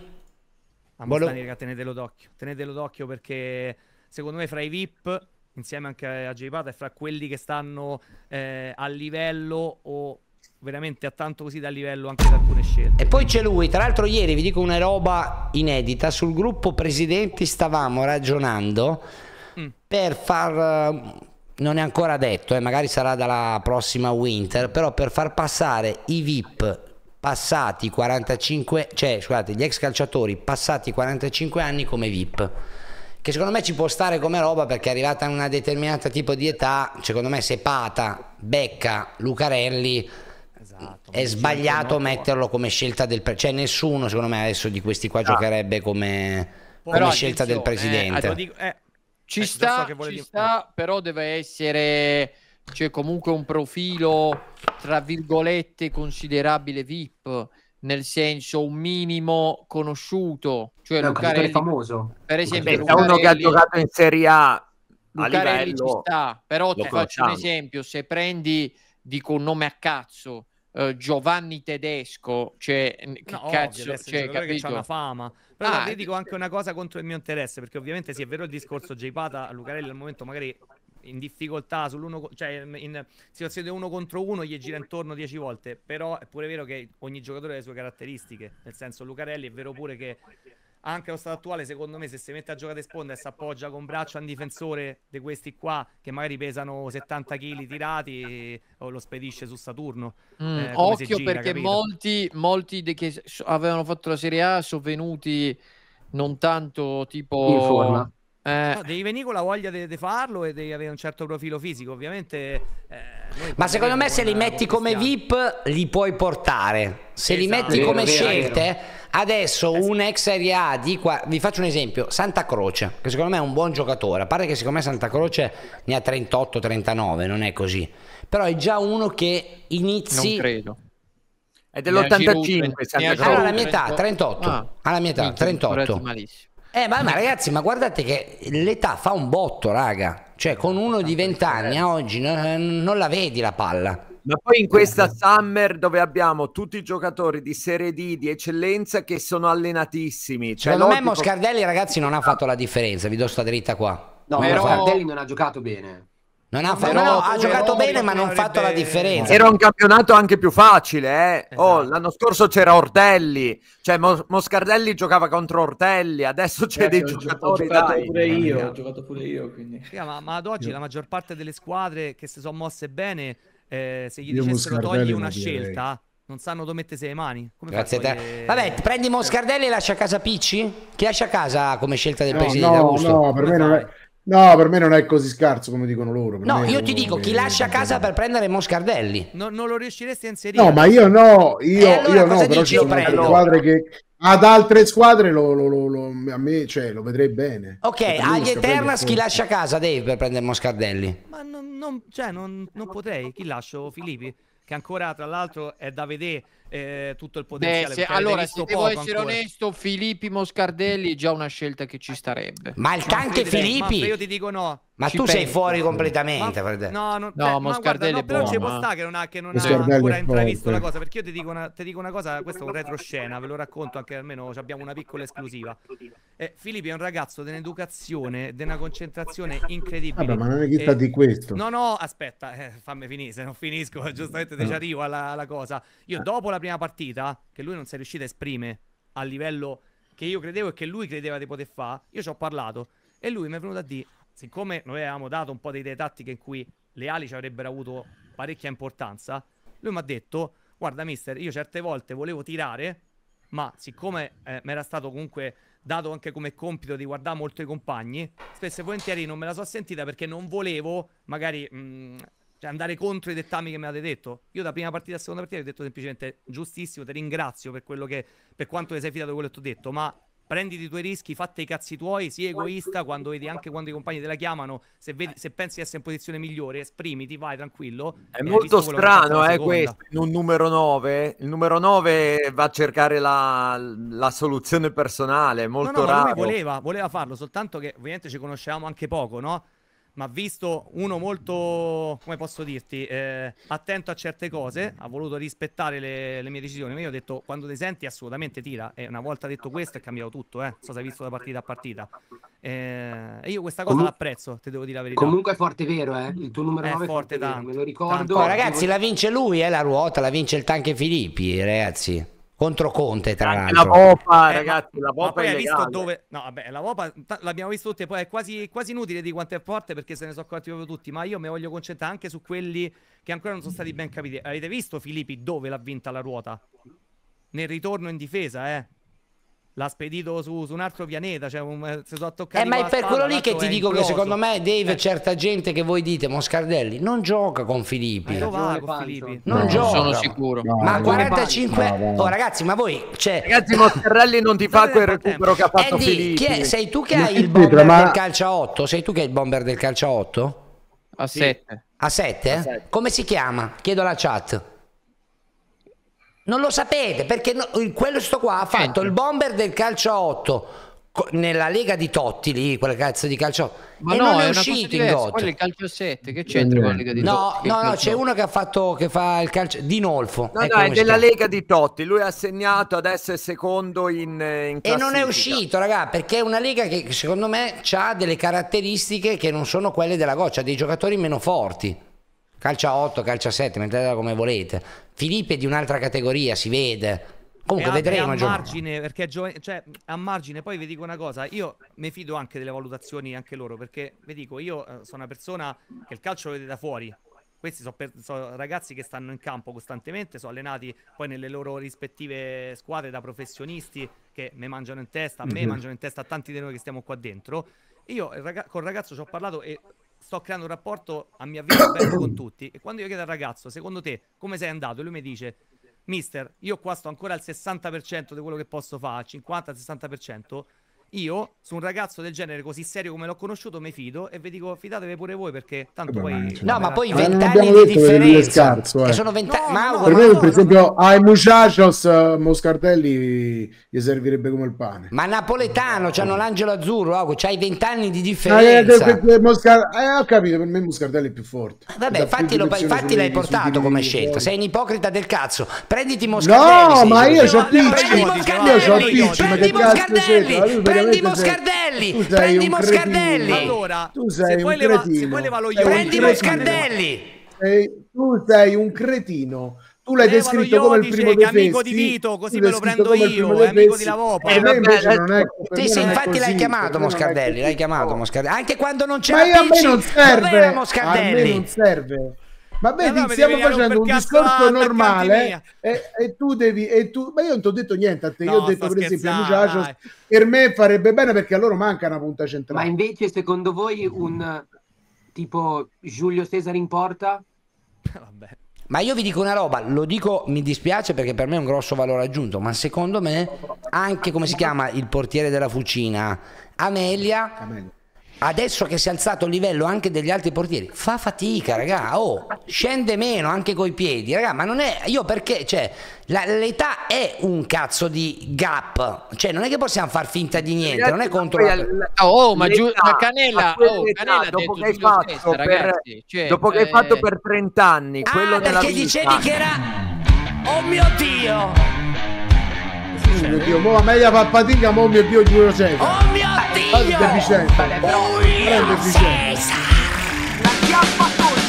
Dani, tenetelo d'occhio perché secondo me fra i VIP, insieme anche a J-Pata, e fra quelli che stanno a livello o... veramente a tanto così da livello anche da alcune scelte. E poi c'è lui, tra l'altro ieri vi dico una roba inedita, sul gruppo presidenti stavamo ragionando per far, non è ancora detto, magari sarà dalla prossima Winter, però per far passare i VIP passati 45, cioè scusate, gli ex calciatori passati 45 anni come VIP, che secondo me ci può stare come roba, perché è arrivata a una determinata tipo di età, secondo me se Pata becca Lucarelli, è sbagliato metterlo come scelta del cioè nessuno secondo me adesso di questi qua giocherebbe come scelta del presidente. Ci sta, però deve essere, cioè comunque un profilo tra virgolette considerabile VIP, nel senso un minimo conosciuto, cioè Lucarelli famoso, per esempio. Uno che ha giocato in Serie A Lucarelli livello, ci sta, però ti faccio un conosciamo. esempio, se prendi, dico un nome a cazzo, Giovanni Tedesco, cioè che cazzo, cioè, che c'ha una fama. Però ti dico anche una cosa contro il mio interesse, perché ovviamente sì, è vero il discorso J-Pata, Lucarelli al momento magari in difficoltà cioè in situazione di 1 contro 1 gli gira intorno 10 volte, però è pure vero che ogni giocatore ha le sue caratteristiche, nel senso Lucarelli è vero pure che anche allo stato attuale, secondo me, se si mette a giocare a sponda e si appoggia con braccio a un difensore di questi qua che magari pesano 70 kg tirati, o lo spedisce su Saturno. Occhio, gira, perché capito? molti che avevano fatto la Serie A sono venuti non tanto tipo in forma. No, devi venire con la voglia di farlo e devi avere un certo profilo fisico, ovviamente. Ma secondo me se li metti come VIP li puoi portare, se li metti Vero, come vero, scelte adesso un ex Serie A di qua, vi faccio un esempio, Santa Croce, che secondo me è un buon giocatore, a parte che secondo me Santa Croce ne ha 38-39, non è così, però è già uno che inizi, non credo, è dell'85, allora alla mia età 38, alla mia età 38. Ma ragazzi, ma guardate che l'età fa un botto, raga. Cioè, con uno di 20 anni a oggi non la vedi la palla. Ma poi in questa Summer dove abbiamo tutti i giocatori di Serie D di eccellenza che sono allenatissimi. Secondo me Moscardelli, ragazzi, non ha fatto la differenza. Vi do sta dritta qua. No, però Moscardelli non ha giocato bene. Non ha fatto, ha giocato bene, ma non ha fatto la differenza. Era un campionato anche più facile, l'anno scorso c'era Ortelli, cioè Moscardelli giocava contro Ortelli, adesso c'è dei giocatori. Ho giocato pure io, quindi. Ma ad oggi la maggior parte delle squadre che si sono mosse bene, se gli dicessero togli una scelta, non sanno dove mettersi le mani. Come grazie a te. Vabbè, prendi Moscardelli e lascia a casa Picci? Chi lascia a casa come scelta del presidente Augusto? No, per me non è. No, per me non è così scarso come dicono loro. No, io ti dico, chi lascia a casa per prendere Moscardelli? Non lo riusciresti a inserire? No, ma io no, allora no, però ci sono altre squadre che ad altre squadre a me, cioè, lo vedrei bene. Ok, agli Eternals chi lascia a casa Dave per prendere Moscardelli? Ma non potrei, chi lascio? Filippi? Che ancora tra l'altro è da vedere tutto il potenziale. Allora, se devo essere onesto, Filippi Moscardelli è già una scelta che ci starebbe. Ma il tanche Filippi? Ma io ti dico no. Ma tu sei fuori completamente. No, Moscardelli è però buono, ci può stare che non ha ancora intravisto la cosa, perché io ti dico una cosa, questo è un retroscena, ve lo racconto, anche almeno abbiamo una piccola esclusiva. Filippi è un ragazzo di un'educazione, di una concentrazione incredibile. Vabbè, ma non è che sta di questo. No, aspetta, fammi finire, se non finisco giustamente ci arrivo alla cosa. Io dopo la prima partita, che lui non si è riuscito a esprimere a livello che io credevo e che lui credeva di poter fare, io ci ho parlato e lui mi è venuto a dire, siccome noi avevamo dato un po' di idee tattiche in cui le ali ci avrebbero avuto parecchia importanza, lui mi ha detto, guarda mister, io certe volte volevo tirare, ma siccome mi era stato comunque dato anche come compito di guardare molto i compagni, spesso e volentieri non me la so sentita perché non volevo magari andare contro i dettami che mi avete detto. Io da prima partita a seconda partita vi ho detto semplicemente giustissimo, ti ringrazio per quello per quanto ti sei fidato di quello che ti ho detto, ma prenditi i tuoi rischi, fatti i cazzi tuoi, sii egoista quando vedi, anche quando i compagni te la chiamano, se pensi di essere in posizione migliore, esprimiti, vai tranquillo. È molto strano, questo, in un numero 9, il numero 9 va a cercare la soluzione personale, è molto raro. Lui voleva farlo, soltanto che ovviamente ci conoscevamo anche poco, no? Ma visto uno molto, come posso dirti, attento a certe cose, ha voluto rispettare le mie decisioni. Ma io ho detto, quando ti senti assolutamente tira, e una volta detto questo è cambiato tutto, non so se hai visto da partita a partita. E io questa cosa l'apprezzo, ti devo dire la verità. Comunque è forte, vero, il tuo numero 9 è forte, tanto, me lo ricordo. Oh, ragazzi, la vince lui, la ruota, la vince il Tanque Filippi, ragazzi. Contro Conte, tra l'altro. La Vopa, ragazzi, la Vopa poi è hai visto legale. dove... No, vabbè, la Vopa l'abbiamo visto tutti, e poi è quasi inutile di quanto è forte, perché se ne sono accorti proprio tutti, ma io mi voglio concentrare anche su quelli che ancora non sono stati ben capiti. Avete visto Filippi dove l'ha vinta la ruota? Nel ritorno in difesa, L'ha spedito su un altro pianeta, cioè si sono toccati. Ma è per quello lì che ti dico che secondo me, Dave, certa gente che voi dite, Moscardelli, non gioca con Filippi. Non gioca. Sono sicuro. Ma 45... Oh, ragazzi, ma voi... Ragazzi, Moscardelli non ti fa quel recupero che ha fatto Filippi. Sei tu che hai il bomber del calcio a 8? Sei tu che hai il bomber del calcio a 8? A 7. A 7? Come si chiama? Chiedo alla chat. Non lo sapete, perché quello sto qua ha fatto il bomber del calcio a 8 nella Lega di Totti lì, quella cazzo di calcio, ma e no, non è una uscito cosa in GOT. quello è il calcio a 7, che c'entra con la Lega di Totti? No, c'è uno che fa il calcio di Nolfo. No, è della Lega di Totti, lui ha segnato, adesso è secondo in classifica. E non è uscito, raga, perché è una Lega che secondo me ha delle caratteristiche che non sono quelle della GOT, ha dei giocatori meno forti. Calcio a 8, calcio a 7, mettetela come volete. Filippi è di un'altra categoria, si vede. Comunque vedremo. È a margine, perché cioè, a margine. Poi vi dico una cosa, io mi fido anche delle valutazioni anche loro, perché vi dico, io sono una persona che il calcio lo vede da fuori. Questi sono ragazzi che stanno in campo costantemente, sono allenati poi nelle loro rispettive squadre da professionisti che mi mangiano in testa, a me mangiano in testa a tanti di noi che stiamo qua dentro. Io col ragazzo ci ho parlato e sto creando un rapporto a mio avviso bello con tutti, e quando io chiedo al ragazzo secondo te come sei andato, e lui mi dice mister, io qua sto ancora al 60% di quello che posso fare, al 50-60%, io su un ragazzo del genere così serio come l'ho conosciuto mi fido, e vi dico fidatevi pure voi, perché tanto poi... No, ma poi 20 anni di differenza sono 20 anni. Per me per esempio ai muchachos Moscardelli gli servirebbe come il pane. Ma napoletano, c'hanno l'angelo azzurro, c'hai 20 anni di differenza. Ho capito, per me Moscardelli è più forte. Vabbè, infatti l'hai portato come scelta, sei un ipocrita del cazzo. Prenditi Moscardelli. No, ma io c'ho Picci, ma che cazzo sei? Prendi Moscardelli, prendi Moscardelli. Allora, tu sei se poi leva lo prendi Moscardelli. Tu sei un cretino. Tu l'hai descritto come il primo dei amico di Vito, così me lo prendo io, è amico di La Vopa. Sì, infatti l'hai chiamato Moscardelli, anche quando non c'era Picci. Ma a me non serve. A me non serve. Ma vedi, stiamo facendo un discorso normale e tu devi... ma io non ti ho detto niente a te, io ho detto per esempio Muchachos, per me farebbe bene perché a loro manca una punta centrale. Ma invece secondo voi un tipo Giulio Cesare in porta? Vabbè. Ma io vi dico una roba, lo dico, mi dispiace perché per me è un grosso valore aggiunto, ma secondo me anche, come si chiama, il portiere della Fucina, Amelia. Adesso che si è alzato il livello anche degli altri portieri, fa fatica, raga, scende meno anche coi piedi, raga, ma non è, io perché, cioè, l'età è un cazzo di gap, cioè non è che possiamo far finta di niente, non è contro ma Canella, dopo che hai fatto ragazzi, dopo che hai fatto per 30 anni quello della perché vita, dicevi che era, oh mio Dio, oh mio Dio, mo Amelia fa fatica, mo mio Dio Giulio Cesare. Oh mio Dio! Deficiente. Giulio Cesare! La chiappa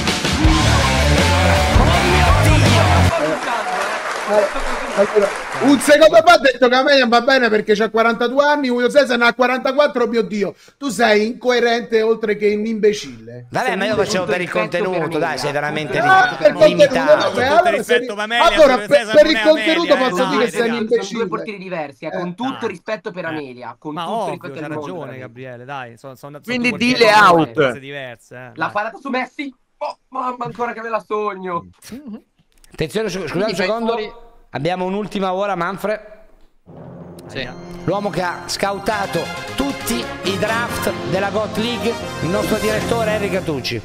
Allora, un secondo fa ha detto che Amelia va bene perché c'ha 42 anni, Giulio Cesare ne ha 44, mio Dio. Tu sei incoerente oltre che un imbecille. Vabbè, ma io facevo per il contenuto, dai, sei veramente limitato. Allora, per il contenuto posso dire che sei un imbecille. Sono due portieri diversi, con tutto rispetto per Amelia. Con ma tutto ovvio, c'ha ragione Gabriele, dai. Quindi dile out. Diverse, la parata su Messi, oh mamma, ancora che me la sogno. Attenzione, scusate un secondo. Abbiamo un'ultima ora, Manfred. Sì. L'uomo che ha scoutato tutti i draft della GOT League, il nostro direttore Henry Catucci.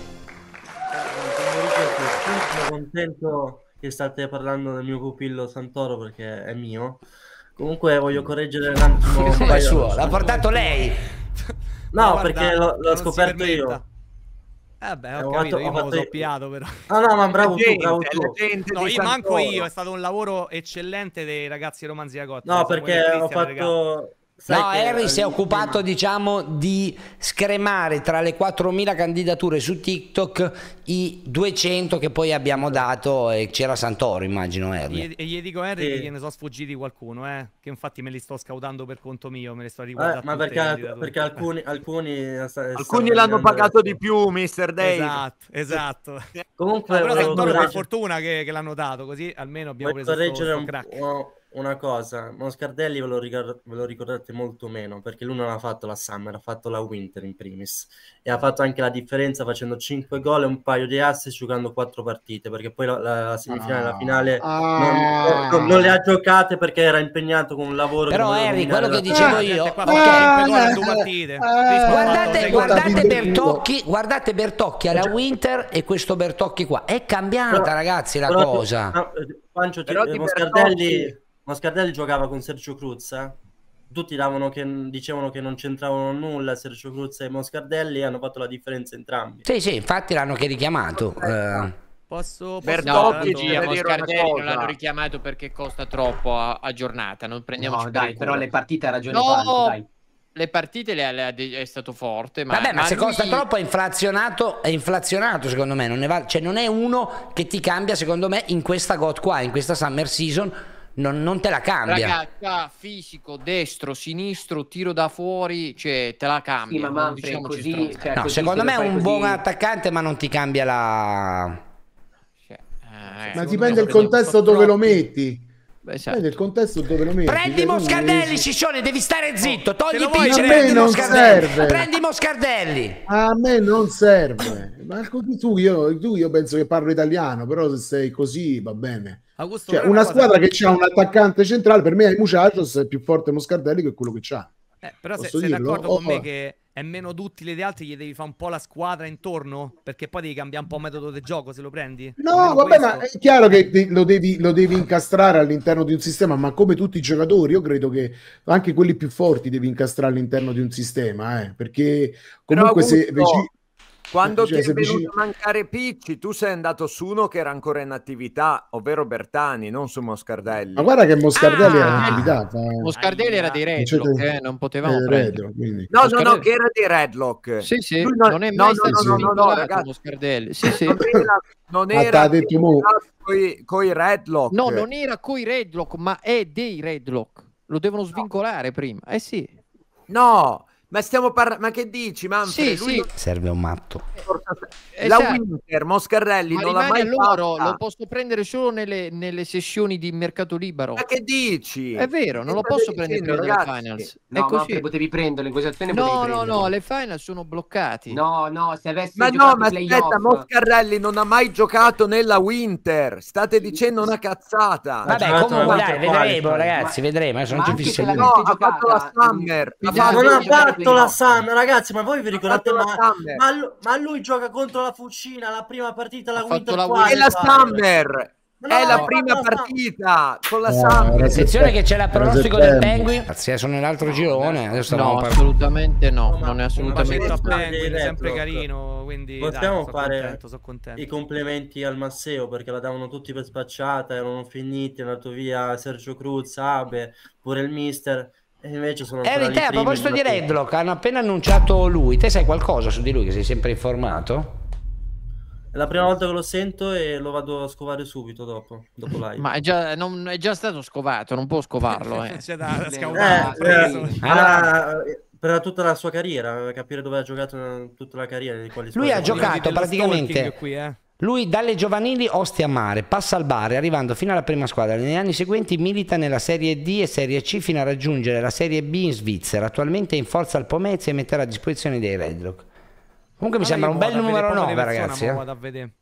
Sono contento che state parlando del mio pupillo Santoro perché è mio. Comunque voglio correggere un attimo. È suo, l'ha portato lei. No, Guarda, perché l'ho non scoperto si io. permetta. Ho capito, io me lo so piato però. No, ma bravo tu, bravo tu. No, io manco io, è stato un lavoro eccellente dei ragazzi romanzi a Gotti. No, perché ho fatto... No, Harry si è occupato, diciamo, di scremare tra le 4.000 candidature su TikTok i 200 che poi abbiamo dato, e c'era Santoro, immagino, Harry. E gli dico, Harry, che gliene sono sfuggiti qualcuno, che infatti me li sto scautando per conto mio, me li sto riguardando. Ma perché alcuni l'hanno pagato di più, Mr. Dave. Esatto. Comunque, però Santoro per fortuna che l'hanno dato, così almeno abbiamo preso sto crack. Una cosa, Moscardelli ve lo ricordate molto meno, perché lui non ha fatto la Summer, ha fatto la Winter in primis, e ha fatto anche la differenza facendo 5 gol e un paio di assist giocando 4 partite, perché poi la semifinale e la finale non le ha giocate perché era impegnato con un lavoro. Però Harry, quello che dicevo io, guardate Bertocchi alla Winter e questo Bertocchi qua, è cambiata, ragazzi, la cosa. Moscardelli giocava con Sergio Cruz, tutti dicevano che non c'entravano nulla Sergio Cruz e Moscardelli, hanno fatto la differenza entrambi. Sì, infatti l'hanno che richiamato. Posso Bertocchi a Moscardelli non l'hanno richiamato perché costa troppo a giornata, non prendiamoci no, dai, però le partite ha ragione dai. Le partite è stato forte, ma vabbè, ma se costa troppo è inflazionato secondo me, non è uno che ti cambia, secondo me, in questa GOT qua, in questa Summer Season non te la cambia. Ragazza, fisico, destro, sinistro, tiro da fuori, cioè te la cambia. Sì, ma così, no, secondo me è un buon attaccante, ma non ti cambia la... ma dipende dal contesto dove lo metti. Dipende dal contesto dove lo metti. Prendi Moscardelli, Ciccione, devi stare zitto, togli Pinci, prendi Moscardelli. A me non serve. Ma tu io penso che parlo italiano, però se sei così va bene. Augusto, cioè, una squadra che c'ha un attaccante centrale, per me ai Muchachos è più forte Moscardelli che quello che c'ha. Però sei d'accordo con me che è meno duttile degli altri, gli devi fare un po' la squadra intorno, perché poi devi cambiare un po' metodo di gioco se lo prendi? No, vabbè, ma è chiaro che lo devi incastrare all'interno di un sistema, ma come tutti i giocatori io credo che anche quelli più forti devi incastrare all'interno di un sistema, perché comunque quando ti è venuto a mancare Picci, tu sei andato su uno che era ancora in attività, ovvero Bertani, non su Moscardelli. Ma guarda che Moscardelli era in attività. Moscardelli era di Redlock, non potevamo prendere. No, che era di Redlock. Sì, non è mai stato ragazzi. Moscardelli. Sì. Non era coi Redlock. No, non era coi Redlock, ma è dei Redlock. Lo devono svincolare prima. Sì. No. Ma stiamo parlando, ma che dici, Manfred? Sì. Serve un matto. La Winter, Moscardelli ma non l'ha mai loro, fatta. lo posso prendere solo nelle sessioni di mercato libero. Ma che dici? È vero, non lo posso prendere prima delle finals. No, ma potevi prenderlo in questa azione. No, le finals sono bloccati. No, se avessi ma aspetta, Moscardelli non ha mai giocato nella Winter. State dicendo una cazzata. Vabbè, comunque dai, vedremo, ragazzi, vedremo. Non ci fissiamo. No, ha fatto la Summer. La Summer, ragazzi, ma voi vi ricordate? Ma lui gioca contro la Fucina la prima partita, la Winter e la Summer è la prima partita con la Summer. Attenzione che c'è la pronostico del Penguin. Sono nell'altro girone. Assolutamente no, non è assolutamente Penguin, sempre carino, quindi possiamo fare sono contento. I complimenti al Masseo perché la davano tutti per spacciata, erano finiti, è andato via Sergio Cruz, Abe, pure il mister. E invece sono a proposito di Redlock, hanno appena annunciato lui. Te sai qualcosa su di lui, che sei sempre informato? È la prima volta che lo sento e lo vado a scovare subito dopo live. Ma è già stato scovato, non può scovarlo. C'è da scautare. Per tutta la sua carriera, capire dove ha giocato tutta la carriera. Di quali lui ha giocato praticamente qui, Lui dalle giovanili Ostia Mare passa al Bari, arrivando fino alla prima squadra. Negli anni seguenti milita nella Serie D e Serie C fino a raggiungere la Serie B in Svizzera. Attualmente è in forza al Pomezia e metterà a disposizione dei Redlock. Comunque mi sembra un bel numero 9, ragazzi.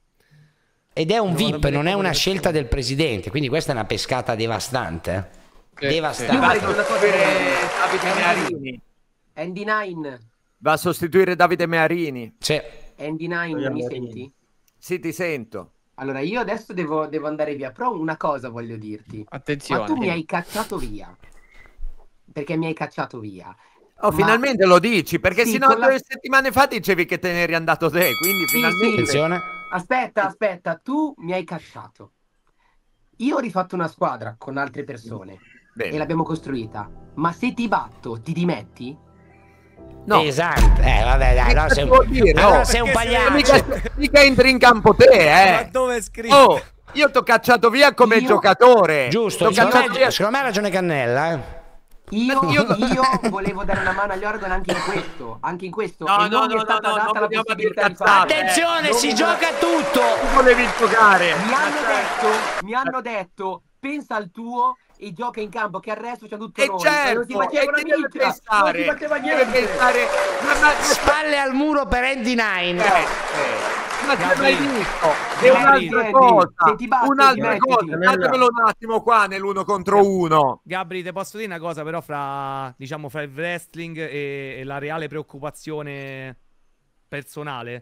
Ed è un VIP, non è una scelta del presidente, quindi questa è una pescata devastante. devastante. Io vorrei dire una cosa Davide Mearini. Andy Nine. Va a sostituire Davide Mearini. Andy Nine, mi senti? Sì, ti sento. Allora, io adesso devo andare via, però una cosa voglio dirti. Attenzione. Ma tu mi hai cacciato via. Perché mi hai cacciato via. Oh, finalmente lo dici, perché Sì, sino a con la- 2 settimane fa dicevi che te ne eri andato te, quindi Sì, finalmente... sì. Aspetta, tu mi hai cacciato. Io ho rifatto una squadra con altre persone e l'abbiamo costruita. Ma se ti batto, ti dimetti? No. Esatto, vabbè, dai, no, sei allora sei un pagliaccio. Mica entri in campo te, Ma dove è scritto? Oh, io t'ho cacciato via come giocatore. Giusto, T'ho secondo cacciato via- me, secondo me ha ragione Cannella, Io volevo dare una mano agli Oregon anche in questo. Anche in questo. No, e non no, mi è stata data la vogliamo possibilità dire di farlo. Attenzione, Non si mi- gioca tutto. Tu volevi giocare. Mi hanno detto, pensa al tuo e gioca in campo, che al resto c'è tutto E noi. certo, E non si faceva e una ti deve minchia, non pensare, si faceva deve niente. pensare, Spalle al muro per Andy Nine. ma ce l'hai visto? È Gabri, un'altra cosa, se ti batti, un'altra mettiti. cosa, datemelo un attimo qua nell'1 contro 1. Gabri, ti posso dire una cosa, però, fra il wrestling e la reale preoccupazione personale.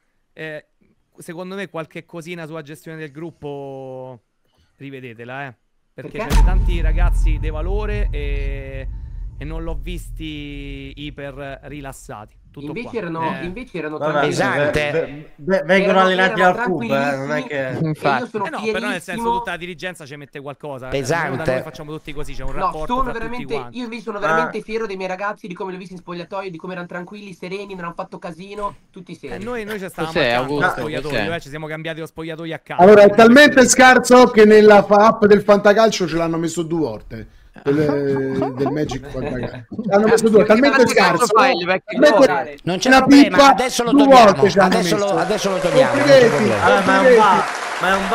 Secondo me qualche cosina sulla gestione del gruppo rivedetela, perché Perché? c'è tanti ragazzi di valore e non l'ho visti iper rilassati. Tutto Invece qua. erano Vabbè, tranquillissimi. vengono allenati al erano CUB, non è che... E io sono no, però nel senso tutta la dirigenza ci mette qualcosa. Pesante. Noi facciamo tutti così, c'è un No, rapporto sono tra veramente, tutti quanti. io invece sono veramente fiero dei miei ragazzi, di come li ho visti in spogliatoio, di come erano tranquilli, sereni, non hanno fatto casino, tutti seri. Noi ci stavamo Cos'è, accanto allo Augusto? spogliatoio, Cos'è? ci siamo cambiati lo spogliatoio accanto. Allora, è talmente scarso che nella app del Fantacalcio ce l'hanno messo 2 volte. Del Magic Fantacalcio. L'hanno messo 2, talmente scarso. Non c'è una problema, pippa, adesso lo 2 togliamo. volte ci hanno Adesso messo. adesso lo togliamo. non c'è Complimenti, problema. Allora, ma è un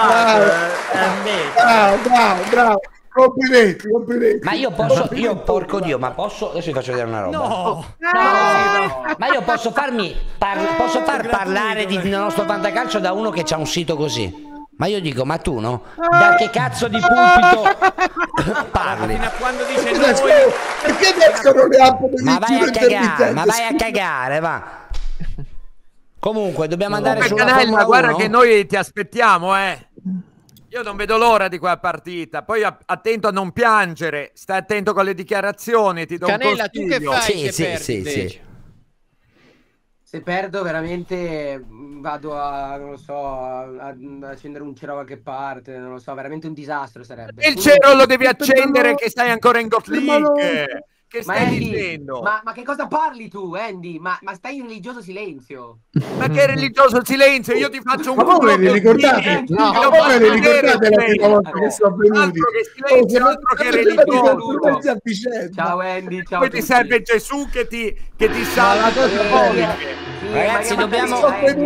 bug, bravo. Complimenti. Ma io posso, porco Dio, ma posso, adesso vi faccio vedere una roba. No. Ma io posso far parlare del nostro Fantacalcio da uno che c'ha un sito così. Ma io dico, ma tu no? Da che cazzo di pulpito parli? Fino a quando dice Perché adesso non le app del Ma vai a giro cagare, ma vai a intermittente? cagare, va. Comunque, dobbiamo andare sulla Canella, Formula guarda 1? che noi ti aspettiamo, Io non vedo l'ora di quella partita. Poi attento a non piangere, stai attento con le dichiarazioni, ti do Canella, un tu consiglio. che fai Sì, se perdi, sì. invece? Se perdo veramente vado a, non lo so, a accendere un cero da qualche parte, non lo so, veramente un disastro sarebbe. Il cero lo devi accendere che stai ancora in GOT League. Che Ma stai Andy, dicendo? ma che cosa parli tu, Andy? Ma stai in religioso silenzio. Ma che religioso silenzio, io ti faccio un Ma voi ve ne ricordate? No, Ma voi ve ne ricordate la prima volta che sono venuti? Altro che silenzio, altro che religioso. Ciao Andy, ciao. Poi ti serve Gesù che ti salva. Ragazzi, dobbiamo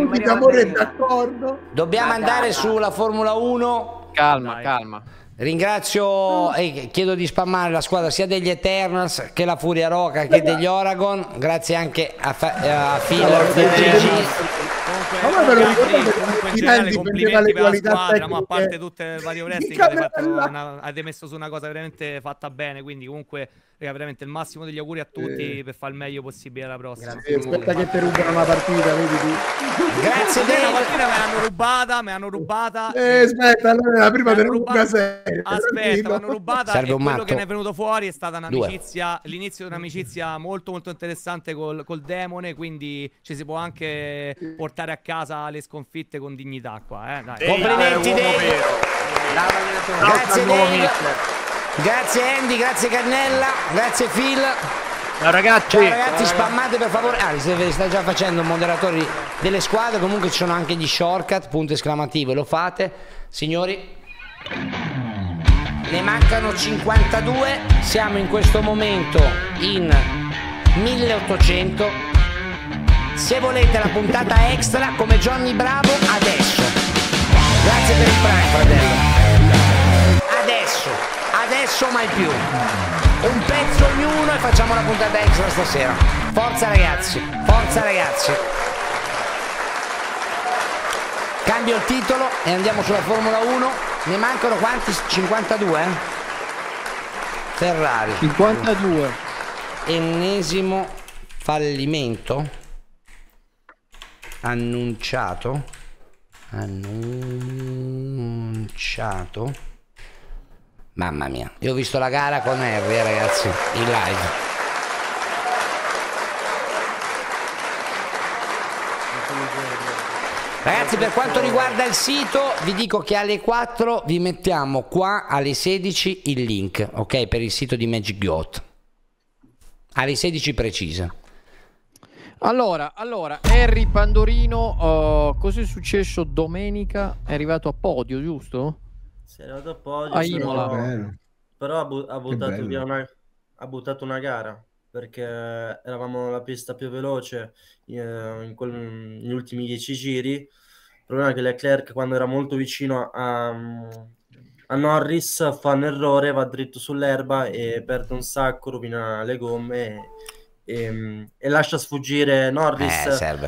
Dobbiamo andare sulla Formula 1. Calma. Ringrazio e chiedo di spammare la squadra sia degli Eternals che la Furia Roca che degli Oregon. Grazie anche a Phil Ma voi ve lo ricordate comunque in che generale dipendeva complimenti le per la qualità squadra, ma a parte tecniche? tutte le varie wrestling avete messo su una cosa veramente fatta bene, quindi comunque veramente il massimo degli auguri a tutti per fare il meglio possibile alla prossima. Aspetta che ti rubano una partita, vedi tu. Grazie la partita me l'hanno rubata. Aspetta, allora la prima te ne rubo una serie. Aspetta, mi hanno rubata. Serve e un quello matto. che ne è venuto fuori è stata un'amicizia, l'inizio di un'amicizia molto molto interessante col demone, quindi ci si può anche portare a casa le sconfitte con dignità qua, dai. Complimenti Dave. Grazie Dave. Grazie Andy, grazie Cannella, grazie Phil. Ciao ragazzi. Ciao ragazzi, spammate per favore. Si sta già facendo moderatori delle squadre. Comunque ci sono anche gli shortcut, punto esclamativo, e lo fate. Signori, ne mancano 52. Siamo in questo momento in 1800. Se volete la puntata extra come Johnny Bravo, adesso. Grazie per il prime, fratello. Adesso mai più. Un pezzo ognuno e facciamo la puntata extra stasera. Forza ragazzi, forza ragazzi. Cambio il titolo e andiamo sulla Formula 1. Ne mancano quanti? 52? Ferrari. 52. Ennesimo fallimento annunciato. Mamma mia, io ho visto la gara con Harry, ragazzi, in live. Ragazzi, per quanto riguarda il sito, vi dico che alle 4 vi mettiamo qua alle 16 il link, ok, per il sito di Magic Goat. Alle 16 precise. Allora, Harry Pandorino, cosa è successo domenica? È arrivato a podio, giusto? Si è arrivato a podio, A Imola. però ha buttato via ha buttato una gara, perché eravamo la pista più veloce negli ultimi 10 giri. Il problema è che Leclerc, quando era molto vicino a Norris, fa un errore, va dritto sull'erba e perde un sacco, rovina le gomme e lascia sfuggire Norris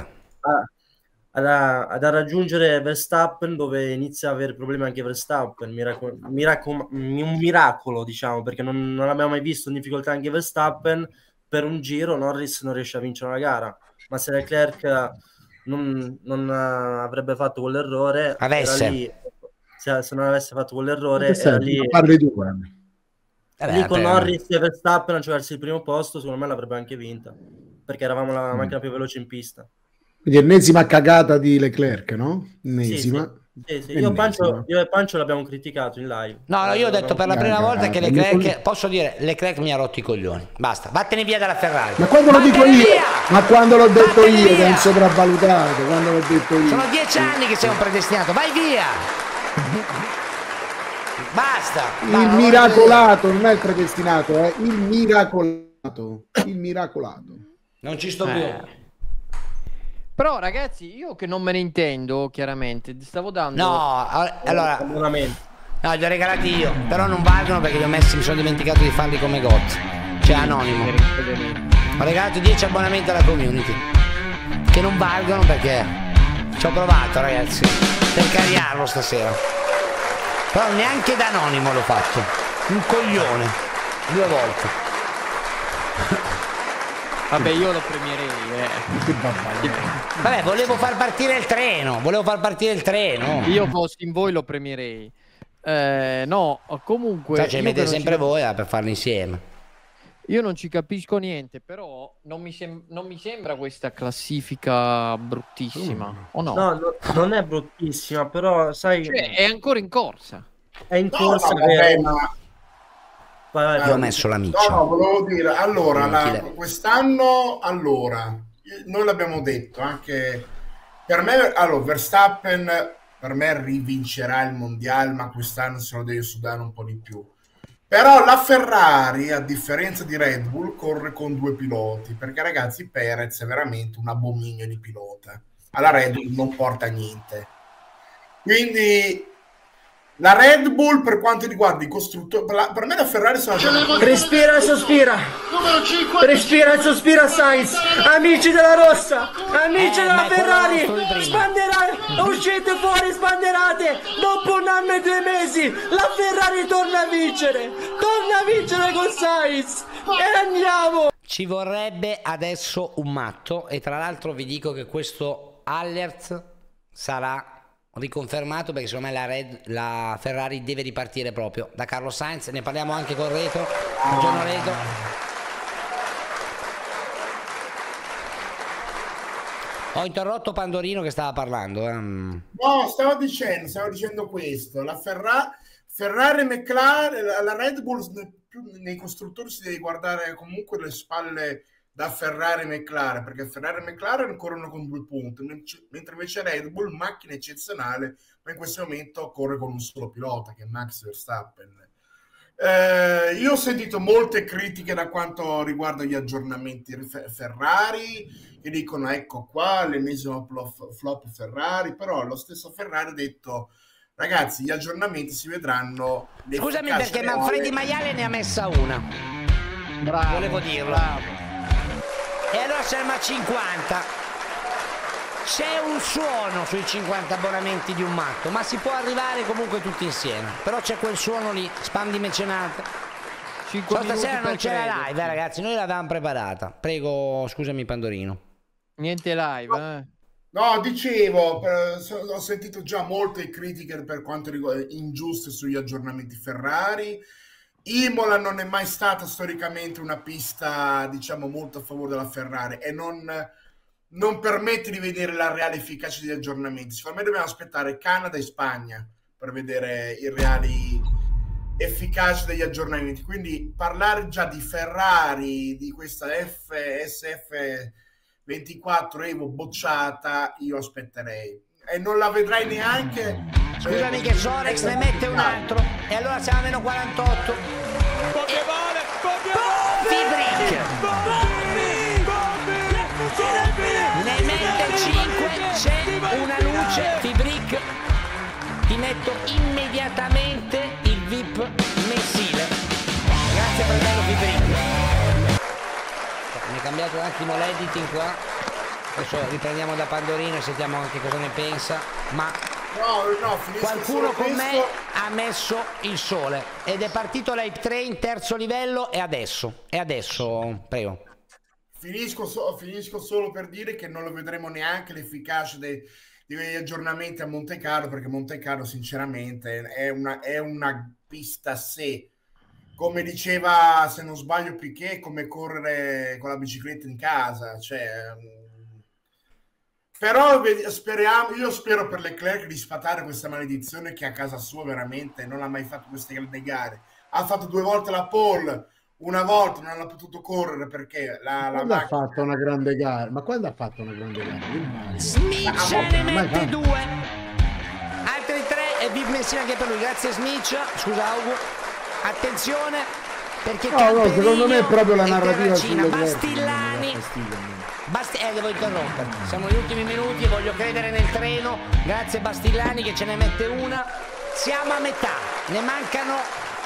ad raggiungere Verstappen, dove inizia a avere problemi anche Verstappen. Un miracolo, diciamo, perché non abbiamo mai visto in difficoltà anche Verstappen. Per un giro Norris non riesce a vincere una gara, ma se Leclerc non avrebbe fatto quell'errore, se non avesse fatto quell'errore, era lì. Parli tu, Lì con Norris e Verstappen a giocarsi il primo posto, secondo me l'avrebbe anche vinta, perché eravamo la macchina più veloce in pista. Quindi ennesima cagata di Leclerc, no? Ennesima. Sì. Io e Pancio l'abbiamo criticato in live. No, io ho detto per la prima volta che Leclerc, posso dire, Leclerc mi ha rotto i coglioni. Basta, vattene via dalla Ferrari. Ma quando lo dico io? Ma quando l'ho detto io che è un sopravvalutato, quando l'ho detto io. Sono 10 anni che sei un predestinato, vai via! Basta! Il miracolato, non è il predestinato, è il miracolato. Il miracolato. Non ci sto più. Però ragazzi, io che non me ne intendo, chiaramente, ti stavo dando... No, allora... No, li ho regalati io, però non valgono perché li ho messi, mi sono dimenticato di farli come GOT. Cioè anonimo. Ho regalato 10 abbonamenti alla community, che non valgono perché ci ho provato, ragazzi, per cariarlo stasera. Però neanche da anonimo l'ho fatto. Un coglione. 2 volte. Vabbè, io lo premierei. Vabbè, volevo far partire il treno. Io fossi in voi lo premierei. No, comunque... Cioè, ci mettete sempre voi per farlo insieme. Io non ci capisco niente, però non mi sembra questa classifica bruttissima, o no? No, non è bruttissima, però sai... Cioè, è ancora in corsa. È in corsa, Io ho messo la miccia. No, volevo dire, allora, quest'anno, noi l'abbiamo detto, anche per me, allora, Verstappen per me rivincerà il mondiale, ma quest'anno se lo deve sudare un po' di più. Però la Ferrari, a differenza di Red Bull, corre con 2 piloti, perché ragazzi Perez è veramente un abominio di pilota. Alla Red Bull non porta niente. Quindi la Red Bull, per quanto riguarda i costruttori, per me la Ferrari sono... Respira e sospira. Respira e sospira Sainz. Amici della rossa, amici della Ferrari, sbanderate, uscite fuori, sbanderate. Dopo 1 anno e 2 mesi la Ferrari torna a vincere con Sainz e andiamo. Ci vorrebbe adesso un matto, e tra l'altro vi dico che questo alert sarà riconfermato, perché secondo me la Ferrari deve ripartire proprio da Carlos Sainz. Ne parliamo anche con Reto. Buongiorno Reto. Ho interrotto Pandorino che stava parlando. No, stavo dicendo questo. La Ferrari e McLaren, la Red Bull nei costruttori si deve guardare comunque le spalle da Ferrari e McLaren, perché Ferrari e McLaren corrono con 2 punti, mentre invece Red Bull, macchina eccezionale, ma in questo momento corre con un solo pilota, che è Max Verstappen. Io ho sentito molte critiche da quanto riguarda gli aggiornamenti Ferrari, che dicono ecco qua l'ennesimo flop Ferrari, però lo stesso Ferrari ha detto ragazzi gli aggiornamenti si vedranno. Scusami, perché Manfredi Maiale ne ha messa una. Bravo, volevo dirlo. Bravo. E allora siamo a 50. C'è un suono sui 50 abbonamenti di un matto, ma si può arrivare comunque tutti insieme. Però c'è quel suono lì, spam di mecenate. Stasera non c'è la live, ragazzi, noi l'avevamo preparata. Prego, scusami Pandorino. Niente live, No, dicevo, ho sentito già molte critiche per quanto riguarda ingiuste sugli aggiornamenti Ferrari. Imola non è mai stata storicamente una pista, diciamo, molto a favore della Ferrari e non permette di vedere la reale efficacia degli aggiornamenti. Secondo me dobbiamo aspettare Canada e Spagna per vedere i reali efficacia degli aggiornamenti. Quindi parlare già di Ferrari, di questa SF24 Evo bocciata, io aspetterei e non la vedrai neanche. Scusami che Sorex ne mette un altro e allora siamo a meno 48. Fibrick ne mette 5, c'è una luce. Fibrick, ti metto immediatamente il VIP mensile. Grazie fratello Fibrick. Mi è cambiato un attimo l'editing qua. Adesso riprendiamo da Pandorino e sentiamo anche cosa ne pensa. Ma qualcuno con me ha messo il sole ed è partito l'Hype Train terzo livello e adesso, prego. Finisco solo per dire che non lo vedremo neanche l'efficacia degli aggiornamenti a Monte Carlo, perché Monte Carlo sinceramente è una pista a sé. Come diceva, se non sbaglio, Piquet, come correre con la bicicletta in casa, cioè. Però io spero per Leclerc di sfatare questa maledizione che a casa sua veramente non ha mai fatto queste grandi gare. Ha fatto 2 volte la pole, una volta non ha potuto correre perché quando ha fatto una grande gara? Ma quando ha fatto una grande gara? Smitch ne mette 2, altri 3 e VIP mensile anche per lui. Grazie Smitch, scusa Augu. Attenzione perché secondo me è proprio la narrativa sulle Bastillani. Devo interrompere, siamo negli ultimi minuti e voglio credere nel treno. Grazie Bastillani che ce ne mette una. Siamo a metà, ne mancano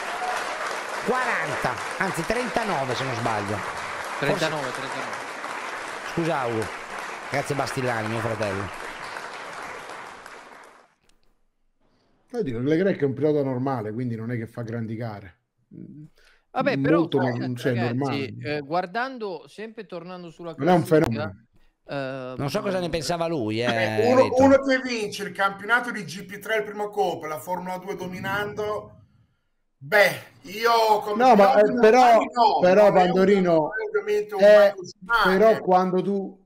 40, anzi 39 se non sbaglio. 39. Scusa Augu. Grazie Bastillani, mio fratello. Io dico, Leclerc è un pilota normale, quindi non è che fa grandi gare. Vabbè, però ragazzi, guardando, sempre tornando sulla non è un fenomeno. Non so cosa ne pensava lui. Uno che vince il campionato di GP3 il primo Copa, la Formula 2 dominando. Io come però Pandorino però quando tu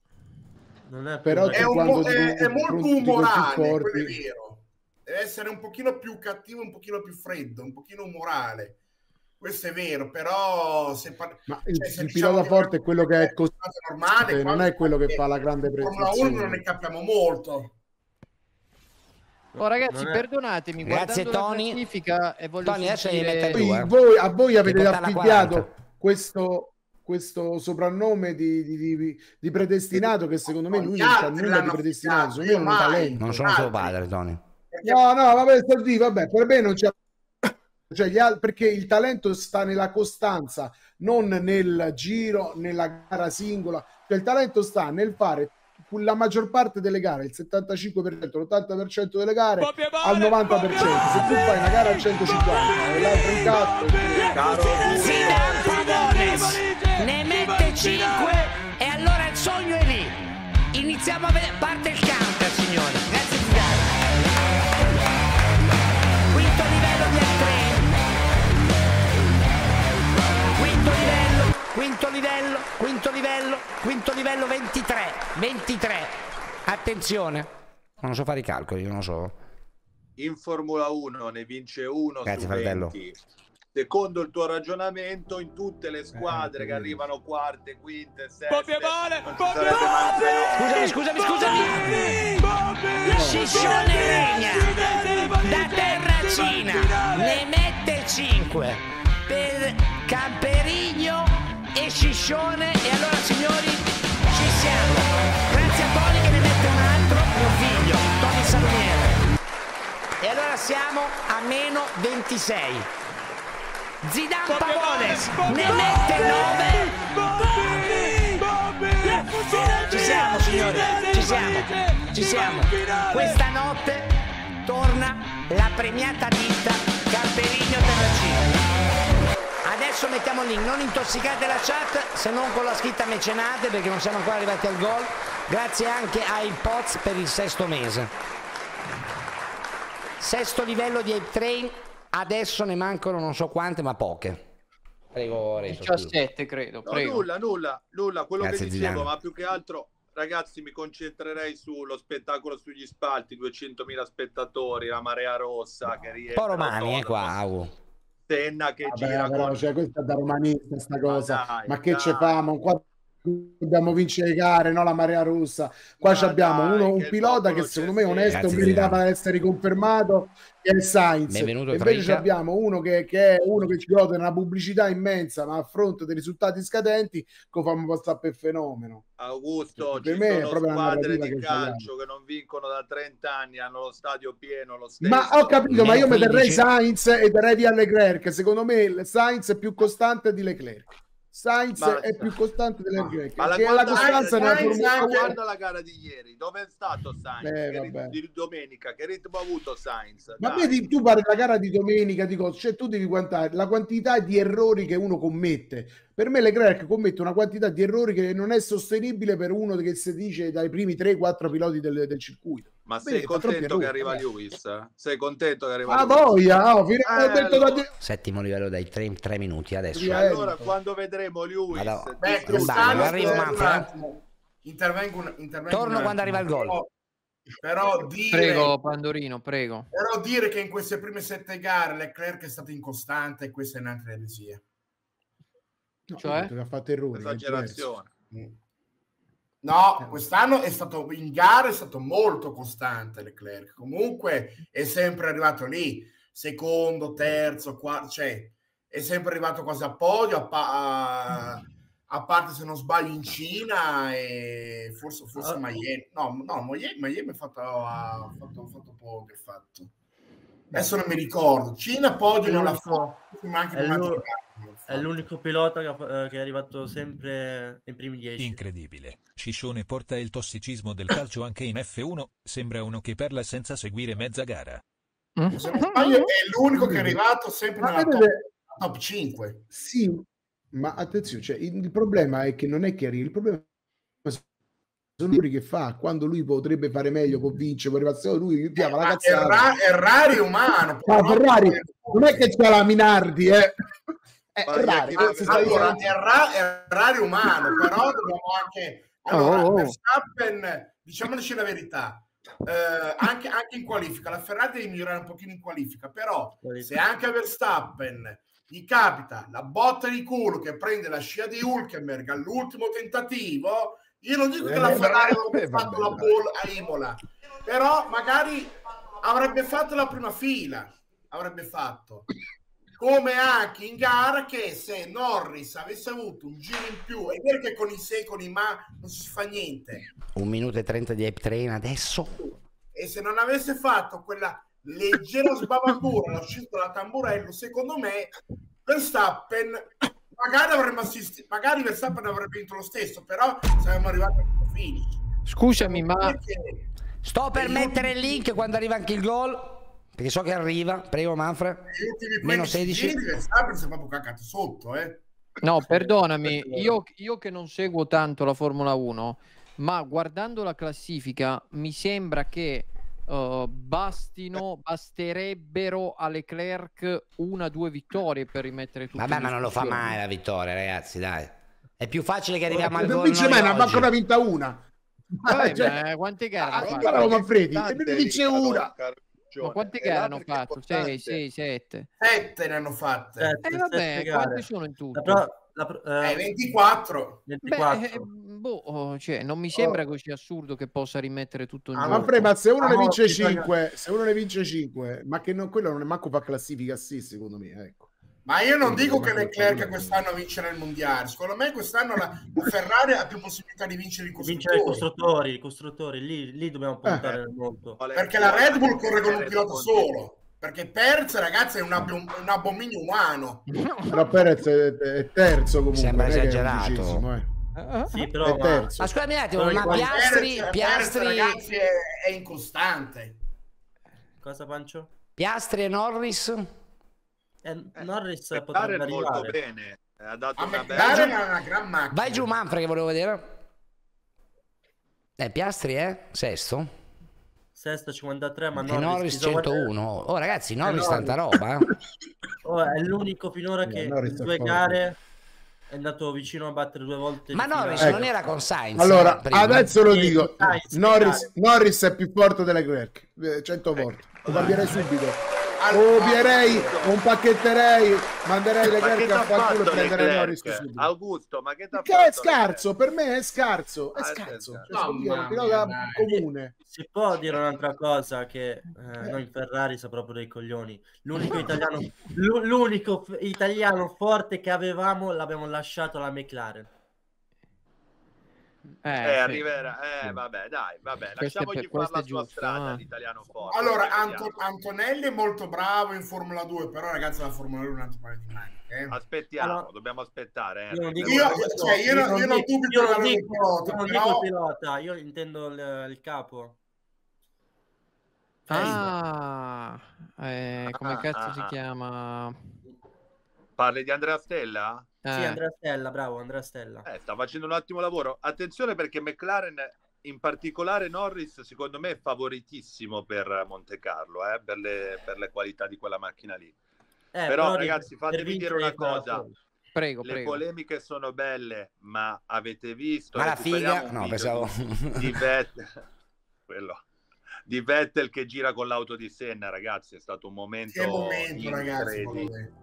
è molto umorale, quello è vero. Deve essere un pochino più cattivo, un pochino più freddo, un pochino umorale. Questo è vero, però se il pilota forte è quello che è normale, non è quello che fa la grande Formula prestazione. 1 non ne capiamo molto. Oh ragazzi, perdonatemi, grazie Tony. La classifica e voglio Tony, a voi avete affibbiato questo soprannome di predestinato che secondo me lui non sa nulla di predestinato, secondo me è un talento. Non sono tuo padre, Tony. No, vabbè, per me non c'è, perché il talento sta nella costanza, non nel giro, nella gara singola. Cioè, il talento sta nel fare la maggior parte delle gare, il 75%, l'80% delle gare al 90%. Se tu fai una gara al 150 e l'altro in cazzo, Zidane Pavones ne mette 5 e allora il sogno è lì. Iniziamo a vedere, parte il counter, signori. Grazie Zidane. Quinto livello di quinto livello 23. Attenzione, non so fare i calcoli, non so. In Formula 1 ne vince uno. Grazie, su 20. fratello. Secondo il tuo ragionamento, in tutte le squadre che arrivano quarte, quinte, seste, Scusami. Sciscione Regna da Terracina ne mette 5 per Camperigno e Sciscione. E allora signori ci siamo. Grazie a Tony che ne mette un altro, mio figlio Tony Salumiere. E allora siamo a meno 26. Zidane Pavones ne mette 9. Ci siamo signori, ci siamo. Questa notte torna la premiata ditta Camperigno Terracino. Adesso adesso mettiamo il link, non intossicate la chat se non con la scritta mecenate perché non siamo ancora arrivati al gol. Grazie anche ai Poz per il 6° mese. 6° livello di Ape Train, adesso ne mancano non so quante ma poche. Prego Reso. 17 credo, prego. Nulla, quello Grazie, che dicevo, Zidane. ma più che altro ragazzi mi concentrerei sullo spettacolo sugli spalti, 200.000 spettatori, la marea rossa che rientra. Un po' romani qua, Senna che Vabbè, gira però, con... cioè, questa è da romanista sta cosa, dai, ma che dai. ce famo? Qua dobbiamo vincere le gare, no la marea rossa. Qua abbiamo dai, un pilota che secondo me è onesto, Grazie, meritava di essere confermato, che è Sainz. Benvenuto, E invece Trica. abbiamo uno che è uno che ci gode una pubblicità immensa, ma a fronte dei risultati scadenti, come fanno passare per fenomeno. Augusto, Per ci me è sono proprio una squadre narrativa di che calcio che non vincono da 30 anni, hanno lo stadio pieno, lo stesso. Ma ho capito, ma io mi terrei 15. Sainz e terrei via Leclerc. Secondo me Sainz è più costante di Leclerc. Sainz Ma- è più costante di Leclerc. Ma Perché la costanza nella Sainz, Formula 1 guarda la gara di ieri, dove è stato Sainz? vabbè. Di domenica, che ritmo ha avuto Sainz? Ma Dai. vedi, tu parli della gara di domenica, cioè tu devi contare la quantità di errori che uno commette. Per me Leclerc commette una quantità di errori che non è sostenibile per uno che si dice dai primi 3-4 piloti del circuito. Ma Vedi, sei fa troppi contento che errori. arriva Lewis? Sei contento che arriva Ah, Lewis? voglia, fino a detto da 7° livello dai 3 minuti adesso. E allora quando vedremo Lewis? Vado. Beh, Non vale, arrivo, un Manfred. attimo. Intervengo Torno un quando arriva il attimo. gol. Però dire, Prego Pandorino, prego. però dire che in queste prime 7 gare Leclerc è stato incostante, questa è un'altra eresia. No, Cioè? ho detto che ha fatto errori. Esagerazione. No, quest'anno è stato in gara è stato molto costante Leclerc. Comunque è sempre arrivato lì, secondo, terzo, quarto, cioè è sempre arrivato quasi a podio, a parte se non sbaglio in Cina e forse Miami. No, Miami ha fatto podio, fatto. Adesso non mi ricordo. Cina podio non l'ha fatto, ma anche È in l'u- un'altra gara. È l'unico pilota che è arrivato sempre nei primi 10. Incredibile. Scissione porta il tossicismo del calcio anche in F1, sembra uno che parla senza seguire mezza gara. Se non sbaglio è l'unico che è arrivato sempre Ma nella vedete- top 5. Sì, ma attenzione, cioè, il problema è che non è che arrivi, il problema sono i che fa quando lui potrebbe fare meglio, può vincere, può arrivare, se lui piava la Ma cazzata. Ferrari è umano. Ma Ferrari non è che c'è la Minardi, Ferrari, Allora, Ferrari è umano, però dobbiamo anche... Allora, Verstappen, diciamoci la verità, anche in qualifica, la Ferrari deve migliorare un pochino in qualifica, però se anche a Verstappen gli capita la botta di culo che prende la scia di Hülkenberg all'ultimo tentativo, io non dico che la Ferrari avrebbe fatto la pole a Imola, però magari avrebbe fatto la prima fila, avrebbe fatto come anche in gara, che se Norris avesse avuto un giro in più, è vero che con i secoli ma non si fa niente, 1 minuto e 30 di Ape Train adesso. e se non avesse fatto quella leggera sbavatura l'uscita dalla tamburello, secondo me Verstappen magari avremmo assistito, magari Verstappen avrebbe vinto lo stesso, però saremmo arrivati al finish. Scusami, ma Sto per mettere il link quando arriva anche il gol, perché so che arriva. Prego Manfred. Meno 16. Verstappen si è proprio caccato sotto, No, perdonami, io che non seguo tanto la Formula 1, ma guardando la classifica mi sembra che basterebbero a Leclerc 1 o 2 vittorie per rimettere tutto. Vabbè, ma non lo fa mai la vittoria, ragazzi, dai. È più facile che arriviamo al Non gol. vince noi mai, ne ha oggi. ancora vinta una. Vabbè, quante gare hanno fatto? Allora Manfredi, e ne vince una. Ma quante gare hanno fatto? 6, 7. 7 ne hanno fatte. Vabbè, quante sono in tutto? 24. Cioè, non mi sembra così assurdo che possa rimettere tutto in gioco. Manfredi, ma se uno ne vince 5, ma che non, quello non è manco fa classifica a sé, secondo me, ecco. Ma io non dico che Leclerc quest'anno vincerà il mondiale. Secondo me quest'anno la Ferrari ha più possibilità di vincere i costruttori, lì dobbiamo puntare molto. Perché la Red Bull corre con un pilota solo. Perché Perez, ragazzi, è un abominio umano. Però Perez è terzo comunque. Sembra non è che è esagerato. undicesimo, Sì, però è terzo. Ma scusami un attimo, ma Piastri, Perez, ragazzi, è incostante. Cosa, Pancio? Piastri e Norris? Norris McLaren potrebbe molto arrivare. bene. Ha dato una McLaren bella... è una gran macchina. Vai giù Manfred che volevo vedere. Piastri è sesto? Sesto 53, ma E Norris 101. Oh ragazzi, Norris Norris. tanta roba. Oh, è l'unico finora che Norris in è 2 forte. gare è andato vicino a battere 2 volte. Ma di finale. Norris non era con Sainz? Allora, prima? adesso lo dico. Sainz, Norris è più forte della Leclerc, 100 volte. Lo cambierei subito. Copierei, un pacchetterei, manderei Leclerc a far culo e prenderei Norris subito. Augusto, ma che t'ha Che è fatto? scarso, per me è scarso, è scarso. Cioè, è un pilota comune. Si può dire un'altra cosa che noi in Ferrari sa proprio dei coglioni. L'unico italiano forte che avevamo l'abbiamo lasciato alla McLaren. Arriverà. Vabbè, dai, vabbè, lasciamogli fare la sua strada, l'italiano forte. Allora, Antonelli è molto bravo in Formula 2, però ragazzi la Formula 2 è un altro paio di maniche. Aspettiamo, Allora, dobbiamo aspettare. Io non dico Io non dubito dal pilota, non però... dico pilota, io intendo il capo. Come cazzo si chiama? Parli di Andrea Stella? Sì, Andrea Stella, bravo, Andrea Stella. Sta facendo un ottimo lavoro. Attenzione perché McLaren, in particolare Norris, secondo me è favoritissimo per Monte Carlo, per le qualità di quella macchina lì. Però ragazzi, fatemi dire una cosa. Prego, le prego. polemiche sono belle, ma avete visto? Ma la figa? un No, video pensavo... di Vettel, di Vettel che gira con l'auto di Senna, ragazzi, è stato un momento, Che momento, ragazzi. incredibile.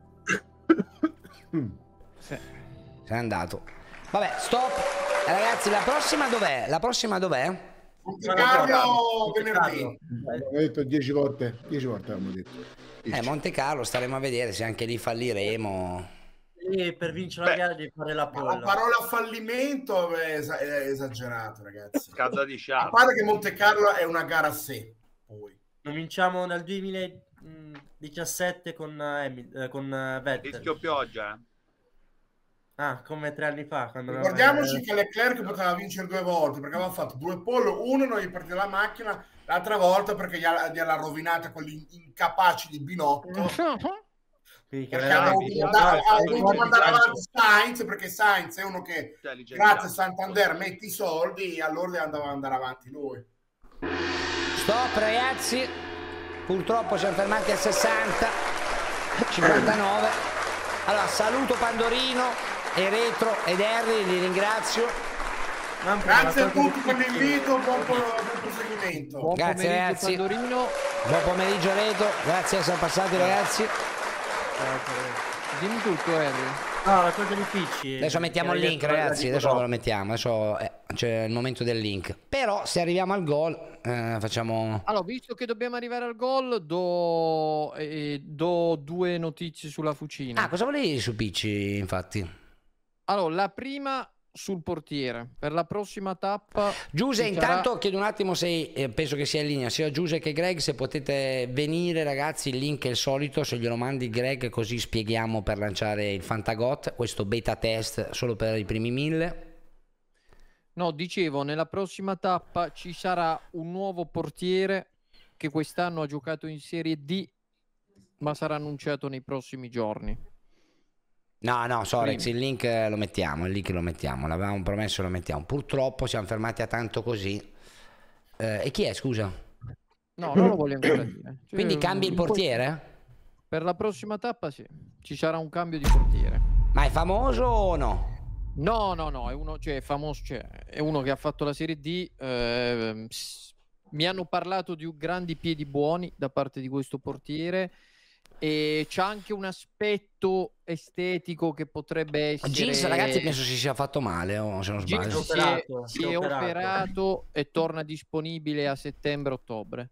Se n'è andato. Vabbè, stop. Ragazzi, la prossima dov'è? La prossima dov'è? Monte Carlo venerdì. Abbiamo detto 10 volte abbiamo detto. Monte Carlo, staremo a vedere se anche lì falliremo. E per vincere la gara devi fare la La pole. parola fallimento è esagerato, ragazzi. Casa di A Sciarpa. parte che Monte Carlo è una gara a sé. Poi. Non vinciamo dal 2017 con Vettel. Rischio pioggia, Ah, come 3 anni fa. Quando Ricordiamoci che Leclerc poteva vincere 2 volte perché aveva fatto 2 pole, uno non gli partì la macchina, l'altra volta perché gliel'ha rovinata quelli incapaci di Binotto. Perché ha dovuto mandare avanti Sainz, perché Sainz è uno che grazie a Santander mette i soldi e allora andava ad andare avanti lui. Stop ragazzi, purtroppo siamo fermati a 60, 59. Allora saluto Pandorino e Retro ed Harry, li ringrazio. Grazie a tutti per l'invito, buon proseguimento. Buon Grazie pomeriggio, ragazzi. Pandorino. Buon pomeriggio Retro, grazie di essere passati ragazzi. Dimmi tutto, Harry. No, la cosa di Picci. Adesso mettiamo il link ragazzi, adesso ve lo mettiamo, adesso c'è il momento del link. Però se arriviamo al gol facciamo... Allora, visto che dobbiamo arrivare al gol, do 2 notizie sulla fucina. Ah, cosa volevi dire su Picci infatti? Allora, la prima sul portiere. Per la prossima tappa... Giuse, ci intanto sarà... chiedo un attimo se penso che sia in linea, sia Giuse che Greg, se potete venire ragazzi, il link è il solito, se glielo mandi Greg così spieghiamo per lanciare il Fantagot, questo beta test solo per i primi 1000. No, dicevo, nella prossima tappa ci sarà un nuovo portiere che quest'anno ha giocato in Serie D, ma sarà annunciato nei prossimi giorni. No, Sorex, il link lo mettiamo, l'avevamo promesso, lo mettiamo. Purtroppo siamo fermati a tanto così. E chi è, scusa? No, non lo voglio ancora dire. Cioè, quindi cambi il portiere? Per la prossima tappa sì, ci sarà un cambio di portiere. Ma è famoso o no? No, è uno, cioè, famoso, è uno che ha fatto la Serie D. Mi hanno parlato di grandi piedi buoni da parte di questo portiere. E c'è anche un aspetto estetico che potrebbe essere... Gins, ragazzi, penso si sia fatto male, o se non sbaglio. Si è operato e torna disponibile a settembre-ottobre.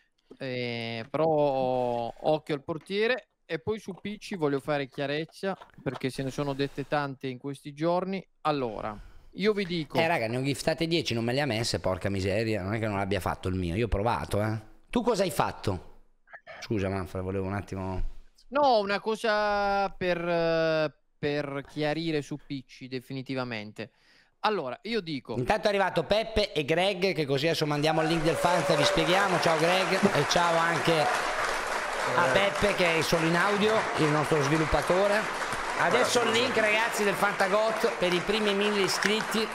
Però occhio al portiere. E poi su Picci voglio fare chiarezza, perché se ne sono dette tante in questi giorni. Allora, io vi dico... raga, ne ho giftate 10, non me le ha messe, porca miseria. Non è che non l'abbia fatto il mio, io ho provato, Tu cosa hai fatto? Scusa Manfred, volevo un attimo... No, una cosa per chiarire su Picci definitivamente. Allora, io dico... Intanto è arrivato Peppe e Greg, che così adesso mandiamo il link del Fanta, vi spieghiamo. Ciao Greg e ciao anche a Beppe che è solo in audio, il nostro sviluppatore. Adesso il link, ragazzi, del Fantagot per i primi 1000 iscritti.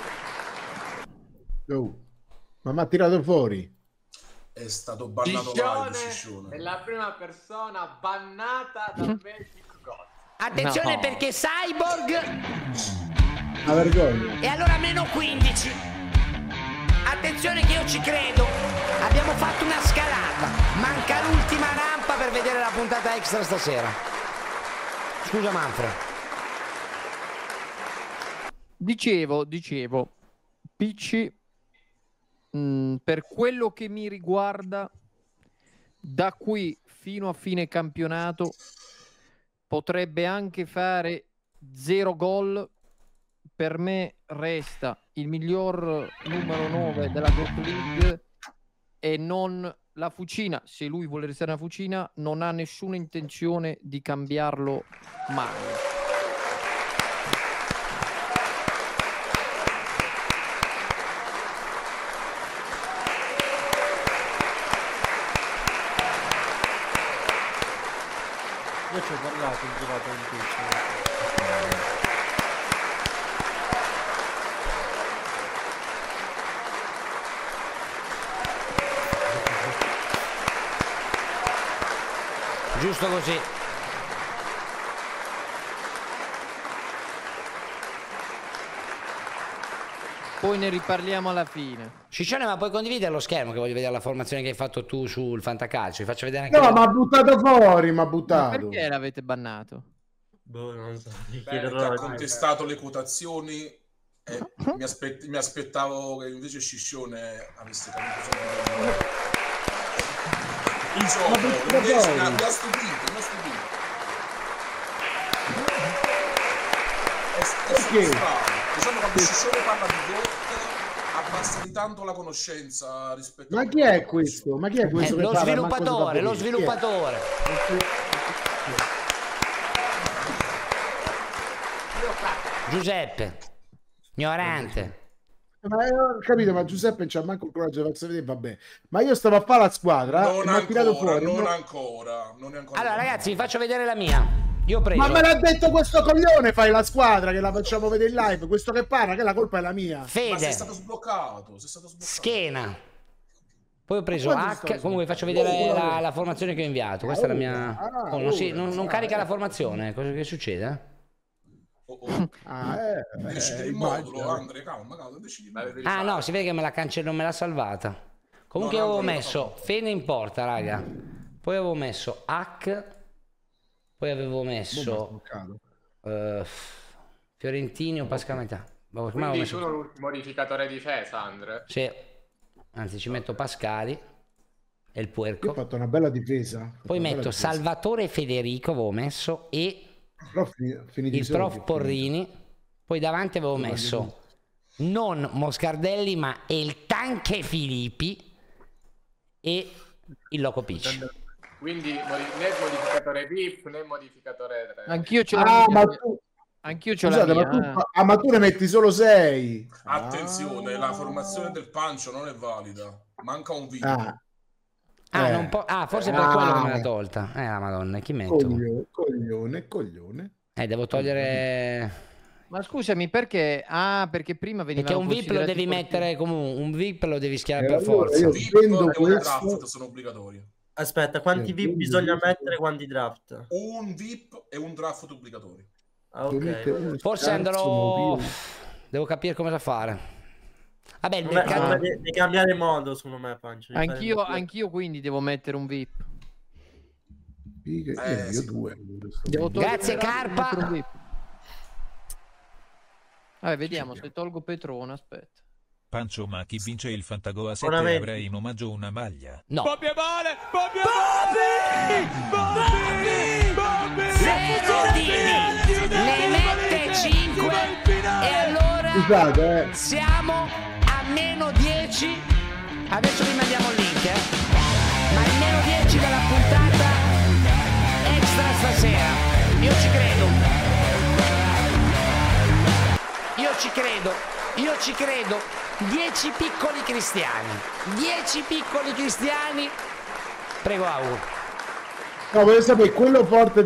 Ma mi ha tirato fuori. È stato bannato live Ciccione. È la prima persona bannata dal Magic God. Attenzione perché Cyborg La vergogna. e allora meno 15. Attenzione che io ci credo. Abbiamo fatto una scalata. Manca l'ultima rampa per vedere la puntata extra stasera. Scusa Manfred. Dicevo, PC, per quello che mi riguarda, da qui fino a fine campionato potrebbe anche fare 0 gol. Per me resta il miglior numero 9 della GOAT League e non la Fucina. Se lui vuole restare una Fucina, non ha nessuna intenzione di cambiarlo mai. Io ci ho parlato in privato in Twitch. Giusto così. Poi ne riparliamo alla fine. Ciccione, ma puoi condividere lo schermo che voglio vedere la formazione che hai fatto tu sul Fantacalcio? Vi faccio vedere anche No, ma ha buttato fuori, ma ha Ma buttato. perché l'avete bannato? Boh, non so. Perché ha contestato le quotazioni e mi aspettavo che invece Sciscione avesse capito insomma, invece mi ha stupito, mi ha stupito. È strano. Diciamo quando Sciscione parla di GOAT abbassa di tanto la conoscenza rispetto Ma chi è questo? Ma chi è questo? che lo parla? sviluppatore, Manco lo si capisce. Chi è? sviluppatore. Giuseppe, ignorante. Ma ho capito, ma Giuseppe c'ha manco il coraggio di farsi vedere, vabbè. Ma io stavo a fare la squadra non e mi ha tirato fuori. non ancora. Allora ragazzi, vi faccio vedere la mia. Io ho preso. Ma me l'ha detto questo coglione, fai la squadra che la facciamo vedere in live. Questo che parla, che la colpa è la mia. Fede. Ma sei stato sbloccato, Schena. Poi ho preso Quanto H. sto- Comunque vi faccio vedere la formazione che ho inviato. Questa è la mia. Oh, non carica la formazione. Cosa che succede? Decidi il modulo, Andre, calma, decidi. Ah no, si vede che me la cancello, non me l'ha salvata. Comunque No, avevo no, messo Fene in porta, raga. Poi avevo messo H. Poi avevo messo Fiorentini o Pascal Metà. Quindi sono l'ultimo modificatore di difesa, Andre? Sì. Anzi, ci metto Pascali e il Puerco. Ho fatto una bella difesa. Poi metto Salvatore Federico, avevo messo, e il prof Porrini. Poi davanti avevo messo non Moscardelli ma il Tanche Filippi e il Loco Picci. Quindi né modificatore VIP né modificatore 3. Anch'io ce l'ho. Anch'io ce l'ho. Scusate, ma tu ne metti solo 6. Attenzione, la formazione del Pancio non è valida. Manca un video. Non forse per quello che me l'ha tolta. La madonna, chi metto? Coglione. Devo togliere. Ma scusami, perché? Perché prima veniva. Perché un VIP lo devi mettere comunque. Un VIP lo devi schierare per allora forza. io prendo e un draft sono obbligatori. Aspetta, quanti VIP bisogna mettere, quanti draft? Un VIP e un draft obbligatori. Ok. Forse andrò. Devo capire come fare. Vabbè, il mercato. Devi cambiare modo, secondo me, Pancio. Anch'io quindi devo mettere un VIP. Io due. Grazie Carpa. Vabbè, vediamo se tolgo Petrone, aspetta. Pancio, ma chi vince il Fantagoa 7 Veramente. avrei in omaggio una maglia. No. Bobby Ne mette 5 e allora Scusate, siamo a meno 10. Adesso vi mandiamo il link, ma il meno 10 della puntata extra stasera. Io ci credo. 10 piccoli cristiani. 10 piccoli cristiani. Prego, Auguro. No, voglio sapere quello forte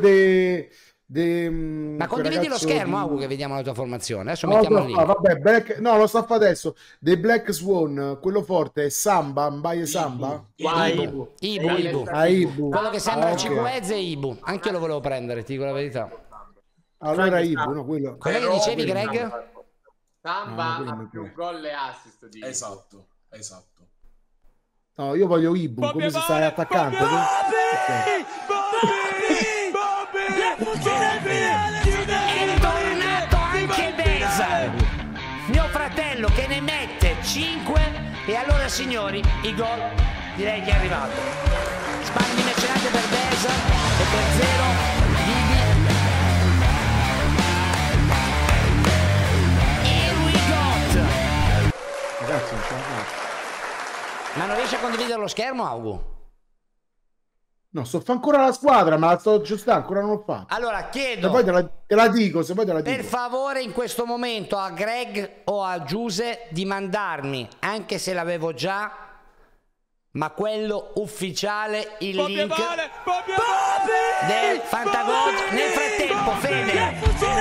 Ma condividi lo schermo, Augu, che vediamo la tua formazione. Adesso no, mettiamo il link. vabbè, no, lo sto a fare adesso. The Black Swan, quello forte è Samba, Mbaye Samba? Ibu. Quello che sembra Cicuezze è Ibu. Anche io lo volevo prendere, ti dico la verità. Allora Ibu, no, quello. Cosa che dicevi, Greg? Samba ha più gol e assist di Esatto. No, io voglio Ibu, come se stai attaccante. È tornato anche Besa, mio fratello, che ne mette 5. E allora, signori, i gol direi che è arrivato. Spagni mecenate per Besa e per 0 Vivi. Here we go. Ragazzi, non ce la faccio. Ma non riesci a condividere lo schermo, Augu? No, sto fa ancora la squadra, ma la sto aggiustando, ancora non l'ho fatto. Allora chiedo, se poi te la dico, per favore, in questo momento a Greg o a Giuse di mandarmi, anche se l'avevo già, ma quello ufficiale, il link del Fantagod. Nel frattempo Fede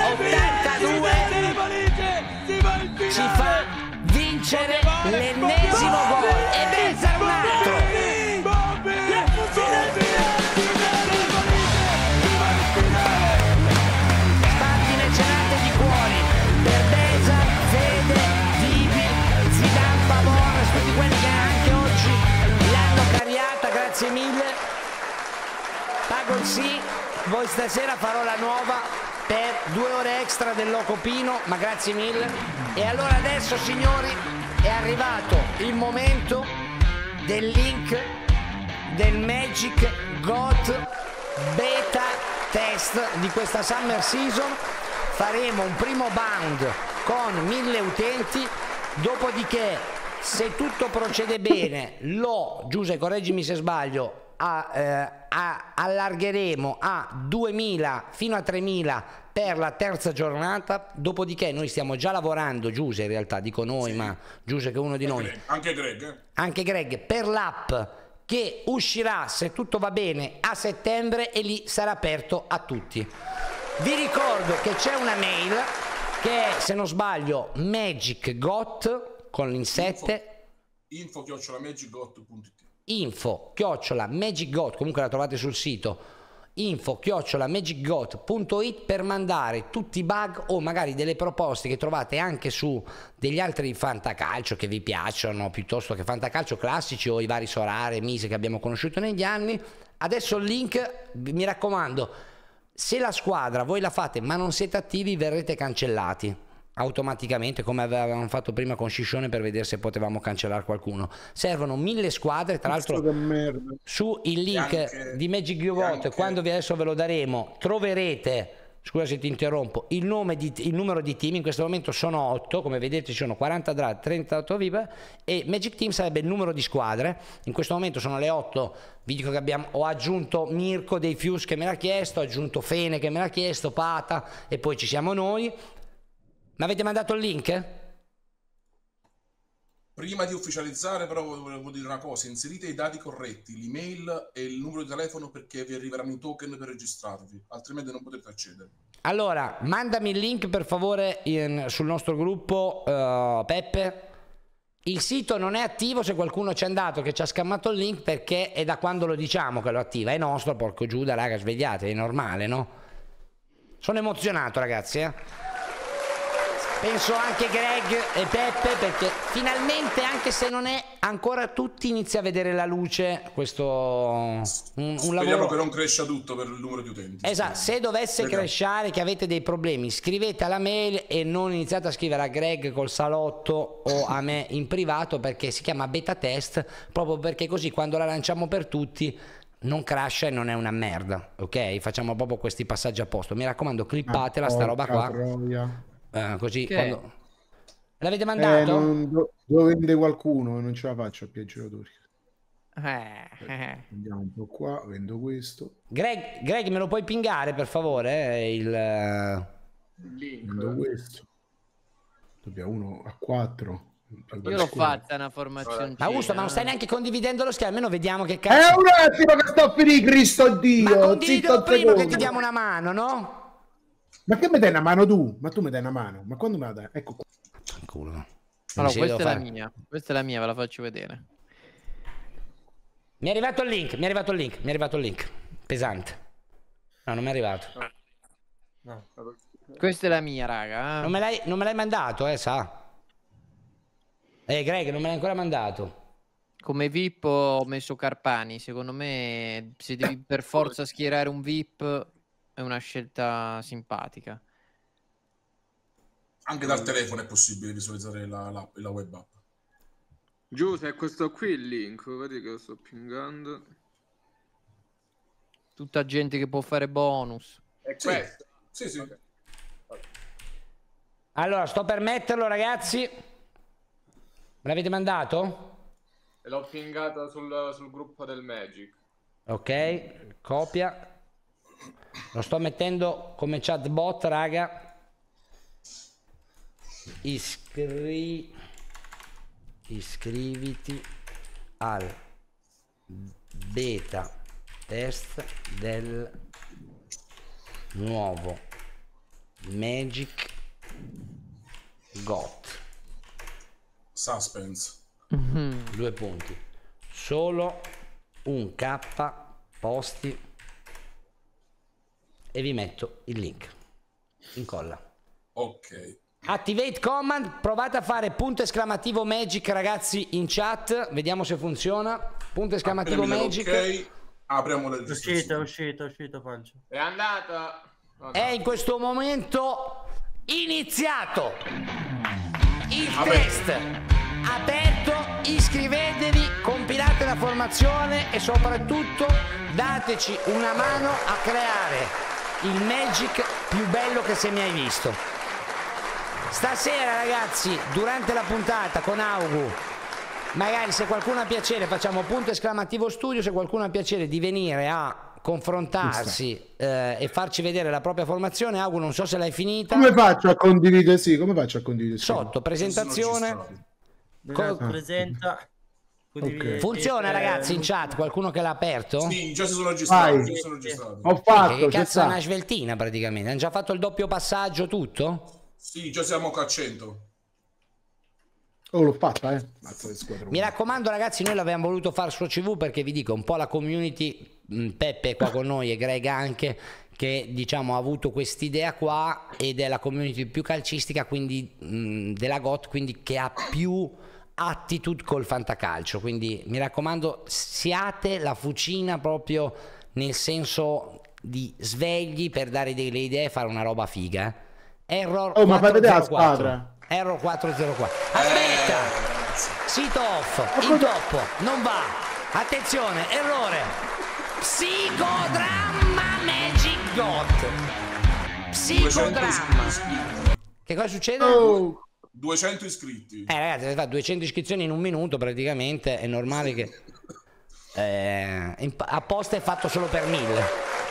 82 ci fa vincere l'ennesimo gol e Beza un altro. Sparti mecenate di cuori per Beza, Fede, Vivi, Zidane, Pavone, tutti quelli che anche oggi l'hanno cariata, grazie mille. Pago il sì, voi stasera farò la nuova per 2 ore extra del Loco Pino, ma grazie mille. E allora adesso, signori, è arrivato il momento del link del Magic GOAT Beta Test di questa Summer Season. Faremo un primo bound con 1000 utenti, dopodiché, se tutto procede bene, Giuse, correggimi se sbaglio, allargheremo a 2000 fino a 3000 per la terza giornata. Dopodiché noi stiamo già lavorando, Giuse in realtà, dico noi, sì, ma Giuse che è uno di noi, anche Greg, per l'app che uscirà, se tutto va bene, a settembre, e lì sarà aperto a tutti. Vi ricordo che c'è una mail che è, se non sbaglio, magicgot con l'insette info@magicgot.it info@magicgot, comunque la trovate sul sito, info@magicgot.it, per mandare tutti i bug o magari delle proposte che trovate anche su degli altri fantacalcio che vi piacciono, piuttosto che fantacalcio classici o i vari Sorare, Mise che abbiamo conosciuto negli anni. Adesso il link, mi raccomando, se la squadra voi la fate ma non siete attivi, verrete cancellati automaticamente, come avevamo fatto prima con Sciscione per vedere se potevamo cancellare qualcuno. Servono 1000 squadre, tra l'altro su il link di Magic GOAT, quando adesso ve lo daremo, troverete, scusa se ti interrompo, il numero di team. In questo momento sono 8, come vedete ci sono 40 draft, 38 VIP, e Magic Team sarebbe il numero di squadre. In questo momento sono le 8. Vi dico che ho aggiunto Mirko dei Fuse che me l'ha chiesto, ho aggiunto Fene che me l'ha chiesto, Pata, e poi ci siamo noi. Mi avete mandato il link? Prima di ufficializzare però volevo dire una cosa: inserite i dati corretti, l'email e il numero di telefono, perché vi arriveranno i token per registrarvi, altrimenti non potrete accedere. Allora, mandami il link per favore sul nostro gruppo, Peppe. Il sito non è attivo, se qualcuno ci è andato che ci ha scammato il link, perché è da quando lo diciamo che lo attiva, è nostro, porco Giuda, raga, svegliate, è normale, no? Sono emozionato, ragazzi, Penso anche Greg e Peppe, perché finalmente, anche se non è ancora tutti, inizia a vedere la luce questo un Speriamo lavoro che non cresca tutto per il numero di utenti. Esatto, se dovesse crescere, che avete dei problemi, scrivete alla mail e non iniziate a scrivere a Greg col salotto o a me in privato, perché si chiama beta test, proprio perché così quando la lanciamo per tutti non crasha e non è una merda, ok? Facciamo proprio questi passaggi a posto. Mi raccomando, clippatela sta roba qua. Così quando... L'avete mandato? Devo vendere qualcuno e non ce la faccio a piaggioratori. Andiamo un po' qua, vendo questo. Greg, me lo puoi pingare per favore? Il link. Vendo questo. Dobbiamo 1 a 4. Io l'ho fatta una formazione. Ma Augusto, ma non stai neanche condividendo lo schermo, almeno vediamo che cazzo. È un attimo che sto a finire, Cristo Dio. Ma condividilo prima che ti diamo una mano, no? Ma che mi dai una mano tu? Ma tu mi dai una mano? Ma quando me la dai? Ecco qua. Culo. Allora, questa è la mia. Questa è la mia, ve la faccio vedere. Mi è arrivato il link. Pesante. No, non mi è arrivato. No. Questa è la mia, raga. Non me l'hai mandato, sa. Greg, non me l'hai ancora mandato. Come VIP ho messo Carpani. Secondo me, se devi per forza schierare un VIP, è una scelta simpatica. Anche dal telefono è possibile visualizzare la web app. Giuseppe, è questo qui il link. Vedi che lo sto pingando. Tutta gente che può fare bonus. È questo? Sì. Okay. Allora, sto per metterlo, ragazzi. Me l'avete mandato? E l'ho pingata sul gruppo del Magic. Ok, copia. Lo sto mettendo come chatbot, raga. Iscriviti al beta test del nuovo Magic GOT. Suspense. 2 punti. Solo un K posti e vi metto il link. Incolla. Ok. Activate command, provate a fare punto esclamativo Magic, ragazzi, in chat, vediamo se funziona. Punto esclamativo Magic. Ok, apriamo la È uscito Pancio. È andata. È in questo momento iniziato il test. Aperto, iscrivetevi, compilate la formazione e soprattutto dateci una mano a creare il Magic più bello che sei mai visto. Stasera, ragazzi, durante la puntata con Augu, magari se qualcuno ha piacere facciamo punto esclamativo studio, se qualcuno ha piacere di venire a confrontarsi e farci vedere la propria formazione. Augu, non so se l'hai finita. Come faccio a condividere? Sì, come faccio a condividere? Sotto, presentazione. Presenta. Okay. Funziona, ragazzi, in chat? Qualcuno che l'ha aperto? Sì, già si sono registrato. Ho fatto. Che cazzo è una sveltina praticamente? Hanno già fatto il doppio passaggio, tutto? Sì, già siamo a 100. Oh, l'ho fatta, Mi raccomando, ragazzi, noi l'abbiamo voluto fare su CV perché vi dico un po' la community, Peppe è qua con noi e Greg anche, che diciamo ha avuto quest'idea qua ed è la community più calcistica, quindi della GOT, quindi che ha più attitude col fantacalcio, quindi mi raccomando siate la fucina proprio nel senso di svegli per dare delle idee e fare una roba figa. Error 404. Ma fai vedere la squadra. Error 404. Aspetta! Sito off, intoppo, non va. Attenzione, errore. Psicodramma Magic GOT. Psicodramma. Che cosa succede? 200 iscritti. Ragazzi, si fa 200 iscrizioni in un minuto praticamente, è normale che apposta è fatto solo per 1000.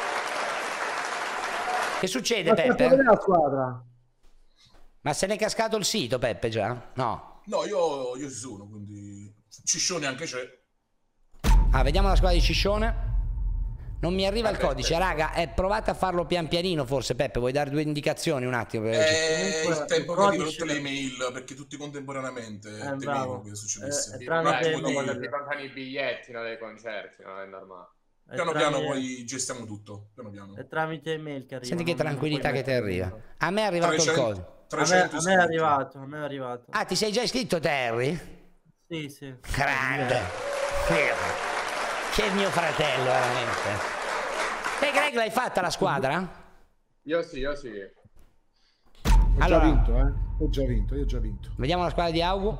Che succede, Peppe? La squadra. Ma se n'è cascato il sito, Peppe, già? No. No, io ci sono, quindi Ciscione anche c'è. Ah, vediamo la squadra di Ciscione. Non mi arriva il codice, raga, provate a farlo pian pianino forse, Peppe, vuoi dare 2 indicazioni un attimo? Il tempo che arrivano tutte le email, perché tutti contemporaneamente temevo che succedesse. Quando arrivano i biglietti dei concerti, non è normale. Piano piano poi gestiamo tutto, piano piano. È tramite email che arriva. Senti che tranquillità che ti arriva. A me è arrivato il codice. A me è arrivato. Ah, ti sei già iscritto, Terry? Sì. Grande. Che è mio fratello, veramente. E Greg, l'hai fatta la squadra? Io sì. Ho già vinto, io ho già vinto. Vediamo la squadra di Augu.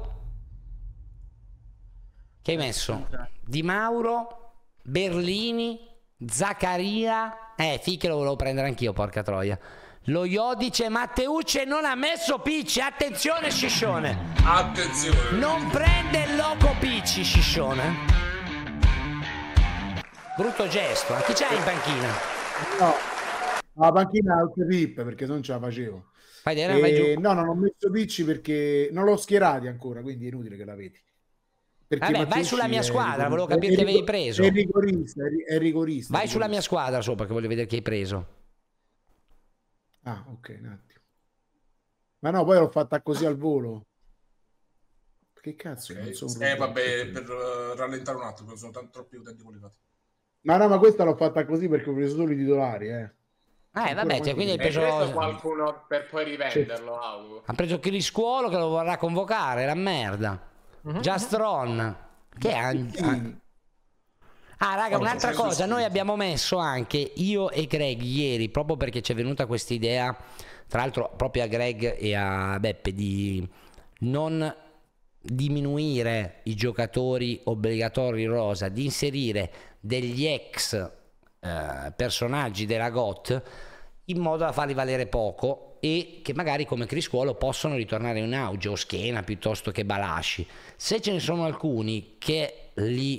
Che hai messo? Di Mauro, Berlini, Zaccaria. Fiche lo volevo prendere anch'io, porca troia. Lo Iodice, Matteucci non ha messo Picci. Attenzione, Sciscione. Attenzione. Non prende il loco Picci, Sciscione. Brutto gesto. Chi c'è in panchina? No. La panchina altre VIP perché non ce la facevo. No, non ho messo Picci perché non l'ho schierati ancora, quindi è inutile che la vedi. Vabbè, vai sulla mia squadra, volevo capire che avevi preso. È rigorista. Vai sulla mia squadra sopra che voglio vedere che hai preso. Ah, ok, un attimo. Ma no, poi l'ho fatta così al volo. Che cazzo? Okay. Vabbè, per rallentare un attimo, sono troppi utenti collegati. Ma questa l'ho fatta così perché ho preso solo i titolari, vabbè, cioè, quindi hai preso qualcuno per poi rivenderlo. Ha preso Criscuolo che lo vorrà convocare, la merda. Jastron. Che è raga, un'altra cosa, noi abbiamo messo anche io e Greg ieri, proprio perché ci è venuta questa idea, tra l'altro proprio a Greg e a Beppe, di non diminuire i giocatori obbligatori rosa, di inserire degli ex personaggi della GOT in modo da farli valere poco e che magari come Criscuolo possono ritornare in auge, o Schena piuttosto che Balasci. Se ce ne sono alcuni che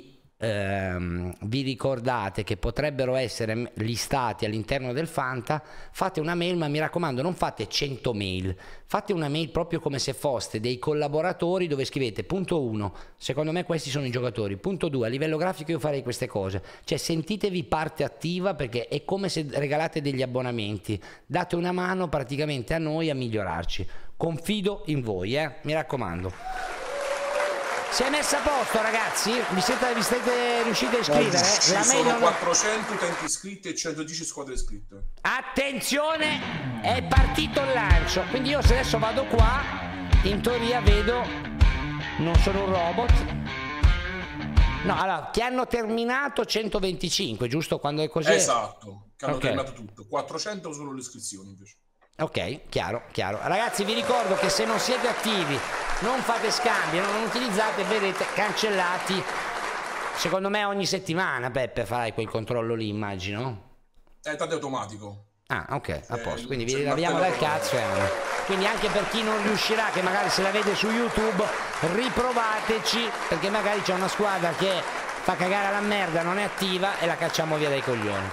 vi ricordate che potrebbero essere listati all'interno del Fanta, fate una mail, ma mi raccomando non fate 100 mail, fate una mail proprio come se foste dei collaboratori, dove scrivete: punto 1, secondo me questi sono i giocatori, punto 2, a livello grafico io farei queste cose, cioè sentitevi parte attiva, perché è come se regalate degli abbonamenti, date una mano praticamente a noi a migliorarci. Confido in voi, mi raccomando. Si è messa a posto, ragazzi? Vi siete riusciti a iscrivere? Ci sono 400 utenti iscritti e 110 squadre iscritte. Attenzione, è partito il lancio. Quindi io se adesso vado qua, in teoria vedo, non sono un robot. No, allora, che hanno terminato 125, giusto? Quando è così? Esatto, che hanno terminato tutto. 400 sono le iscrizioni invece. Ok, chiaro. Ragazzi, vi ricordo che se non siete attivi, non fate scambi, non utilizzate, vedete, cancellati. Secondo me ogni settimana, Peppe, farai quel controllo lì, immagino. Tanto è automatico. Ah, ok, a posto. Quindi vi laviamo dal cazzo. Quindi anche per chi non riuscirà, che magari se la vede su YouTube, riprovateci, perché magari c'è una squadra che fa cagare la merda, non è attiva e la cacciamo via dai coglioni.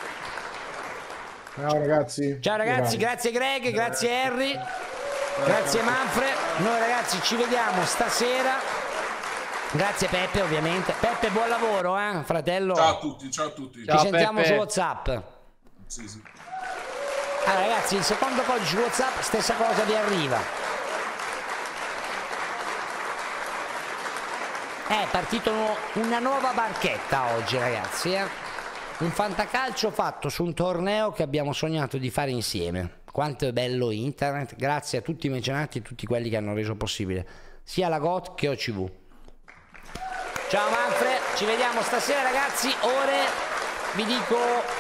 Ciao ragazzi. Ciao ragazzi, grazie Greg, grazie Harry, grazie Manfred. Noi ragazzi ci vediamo stasera. Grazie Peppe, ovviamente. Peppe, buon lavoro, fratello. Ciao a tutti, ciao a tutti. Ci sentiamo su WhatsApp. Sì. Allora ragazzi, il secondo codice su WhatsApp, stessa cosa vi arriva. È partito una nuova barchetta oggi, ragazzi, Un fantacalcio fatto su un torneo che abbiamo sognato di fare insieme. Quanto è bello internet, grazie a tutti i mecenati e tutti quelli che hanno reso possibile sia la GOT che OCV. Ciao Manfred, ci vediamo stasera ragazzi, ore vi dico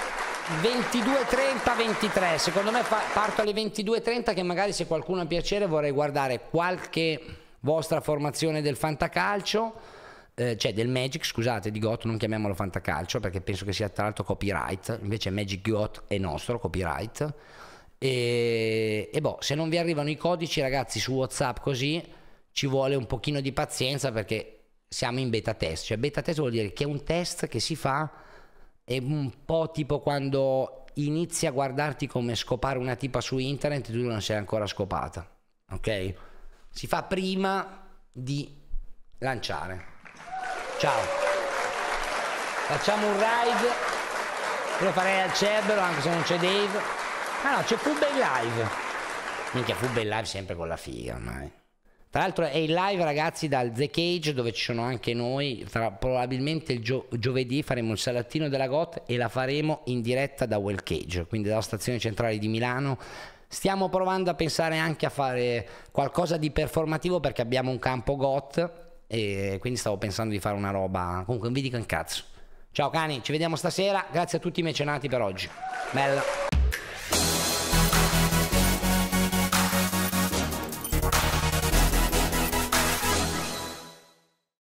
22:30-23, secondo me parto alle 22:30, che magari se qualcuno ha piacere vorrei guardare qualche vostra formazione del fantacalcio. Cioè del Magic, scusate, di GOT, non chiamiamolo fantacalcio perché penso che sia tra l'altro copyright, invece Magic GOT è nostro copyright. E boh, se non vi arrivano i codici ragazzi su WhatsApp così ci vuole un pochino di pazienza, perché siamo in beta test. Cioè beta test vuol dire che è un test che si fa, è un po' tipo quando inizi a guardarti come scopare una tipa su internet e tu non sei ancora scopata, ok? Si fa prima di lanciare. Ciao, facciamo un ride, io lo farei al Cerbero anche se non c'è Dave. Ah no, c'è Fubba in live, minchia Fubba in live sempre con la figa ormai. Tra l'altro è in live ragazzi dal The Cage, dove ci sono anche noi. Probabilmente il giovedì faremo il salottino della GOT e la faremo in diretta da Well Cage, quindi dalla stazione centrale di Milano. Stiamo provando a pensare anche a fare qualcosa di performativo perché abbiamo un campo GOT e quindi stavo pensando di fare una roba. Comunque non vi dico un cazzo. Ciao cani, ci vediamo stasera, grazie a tutti i mecenati per oggi. Bella.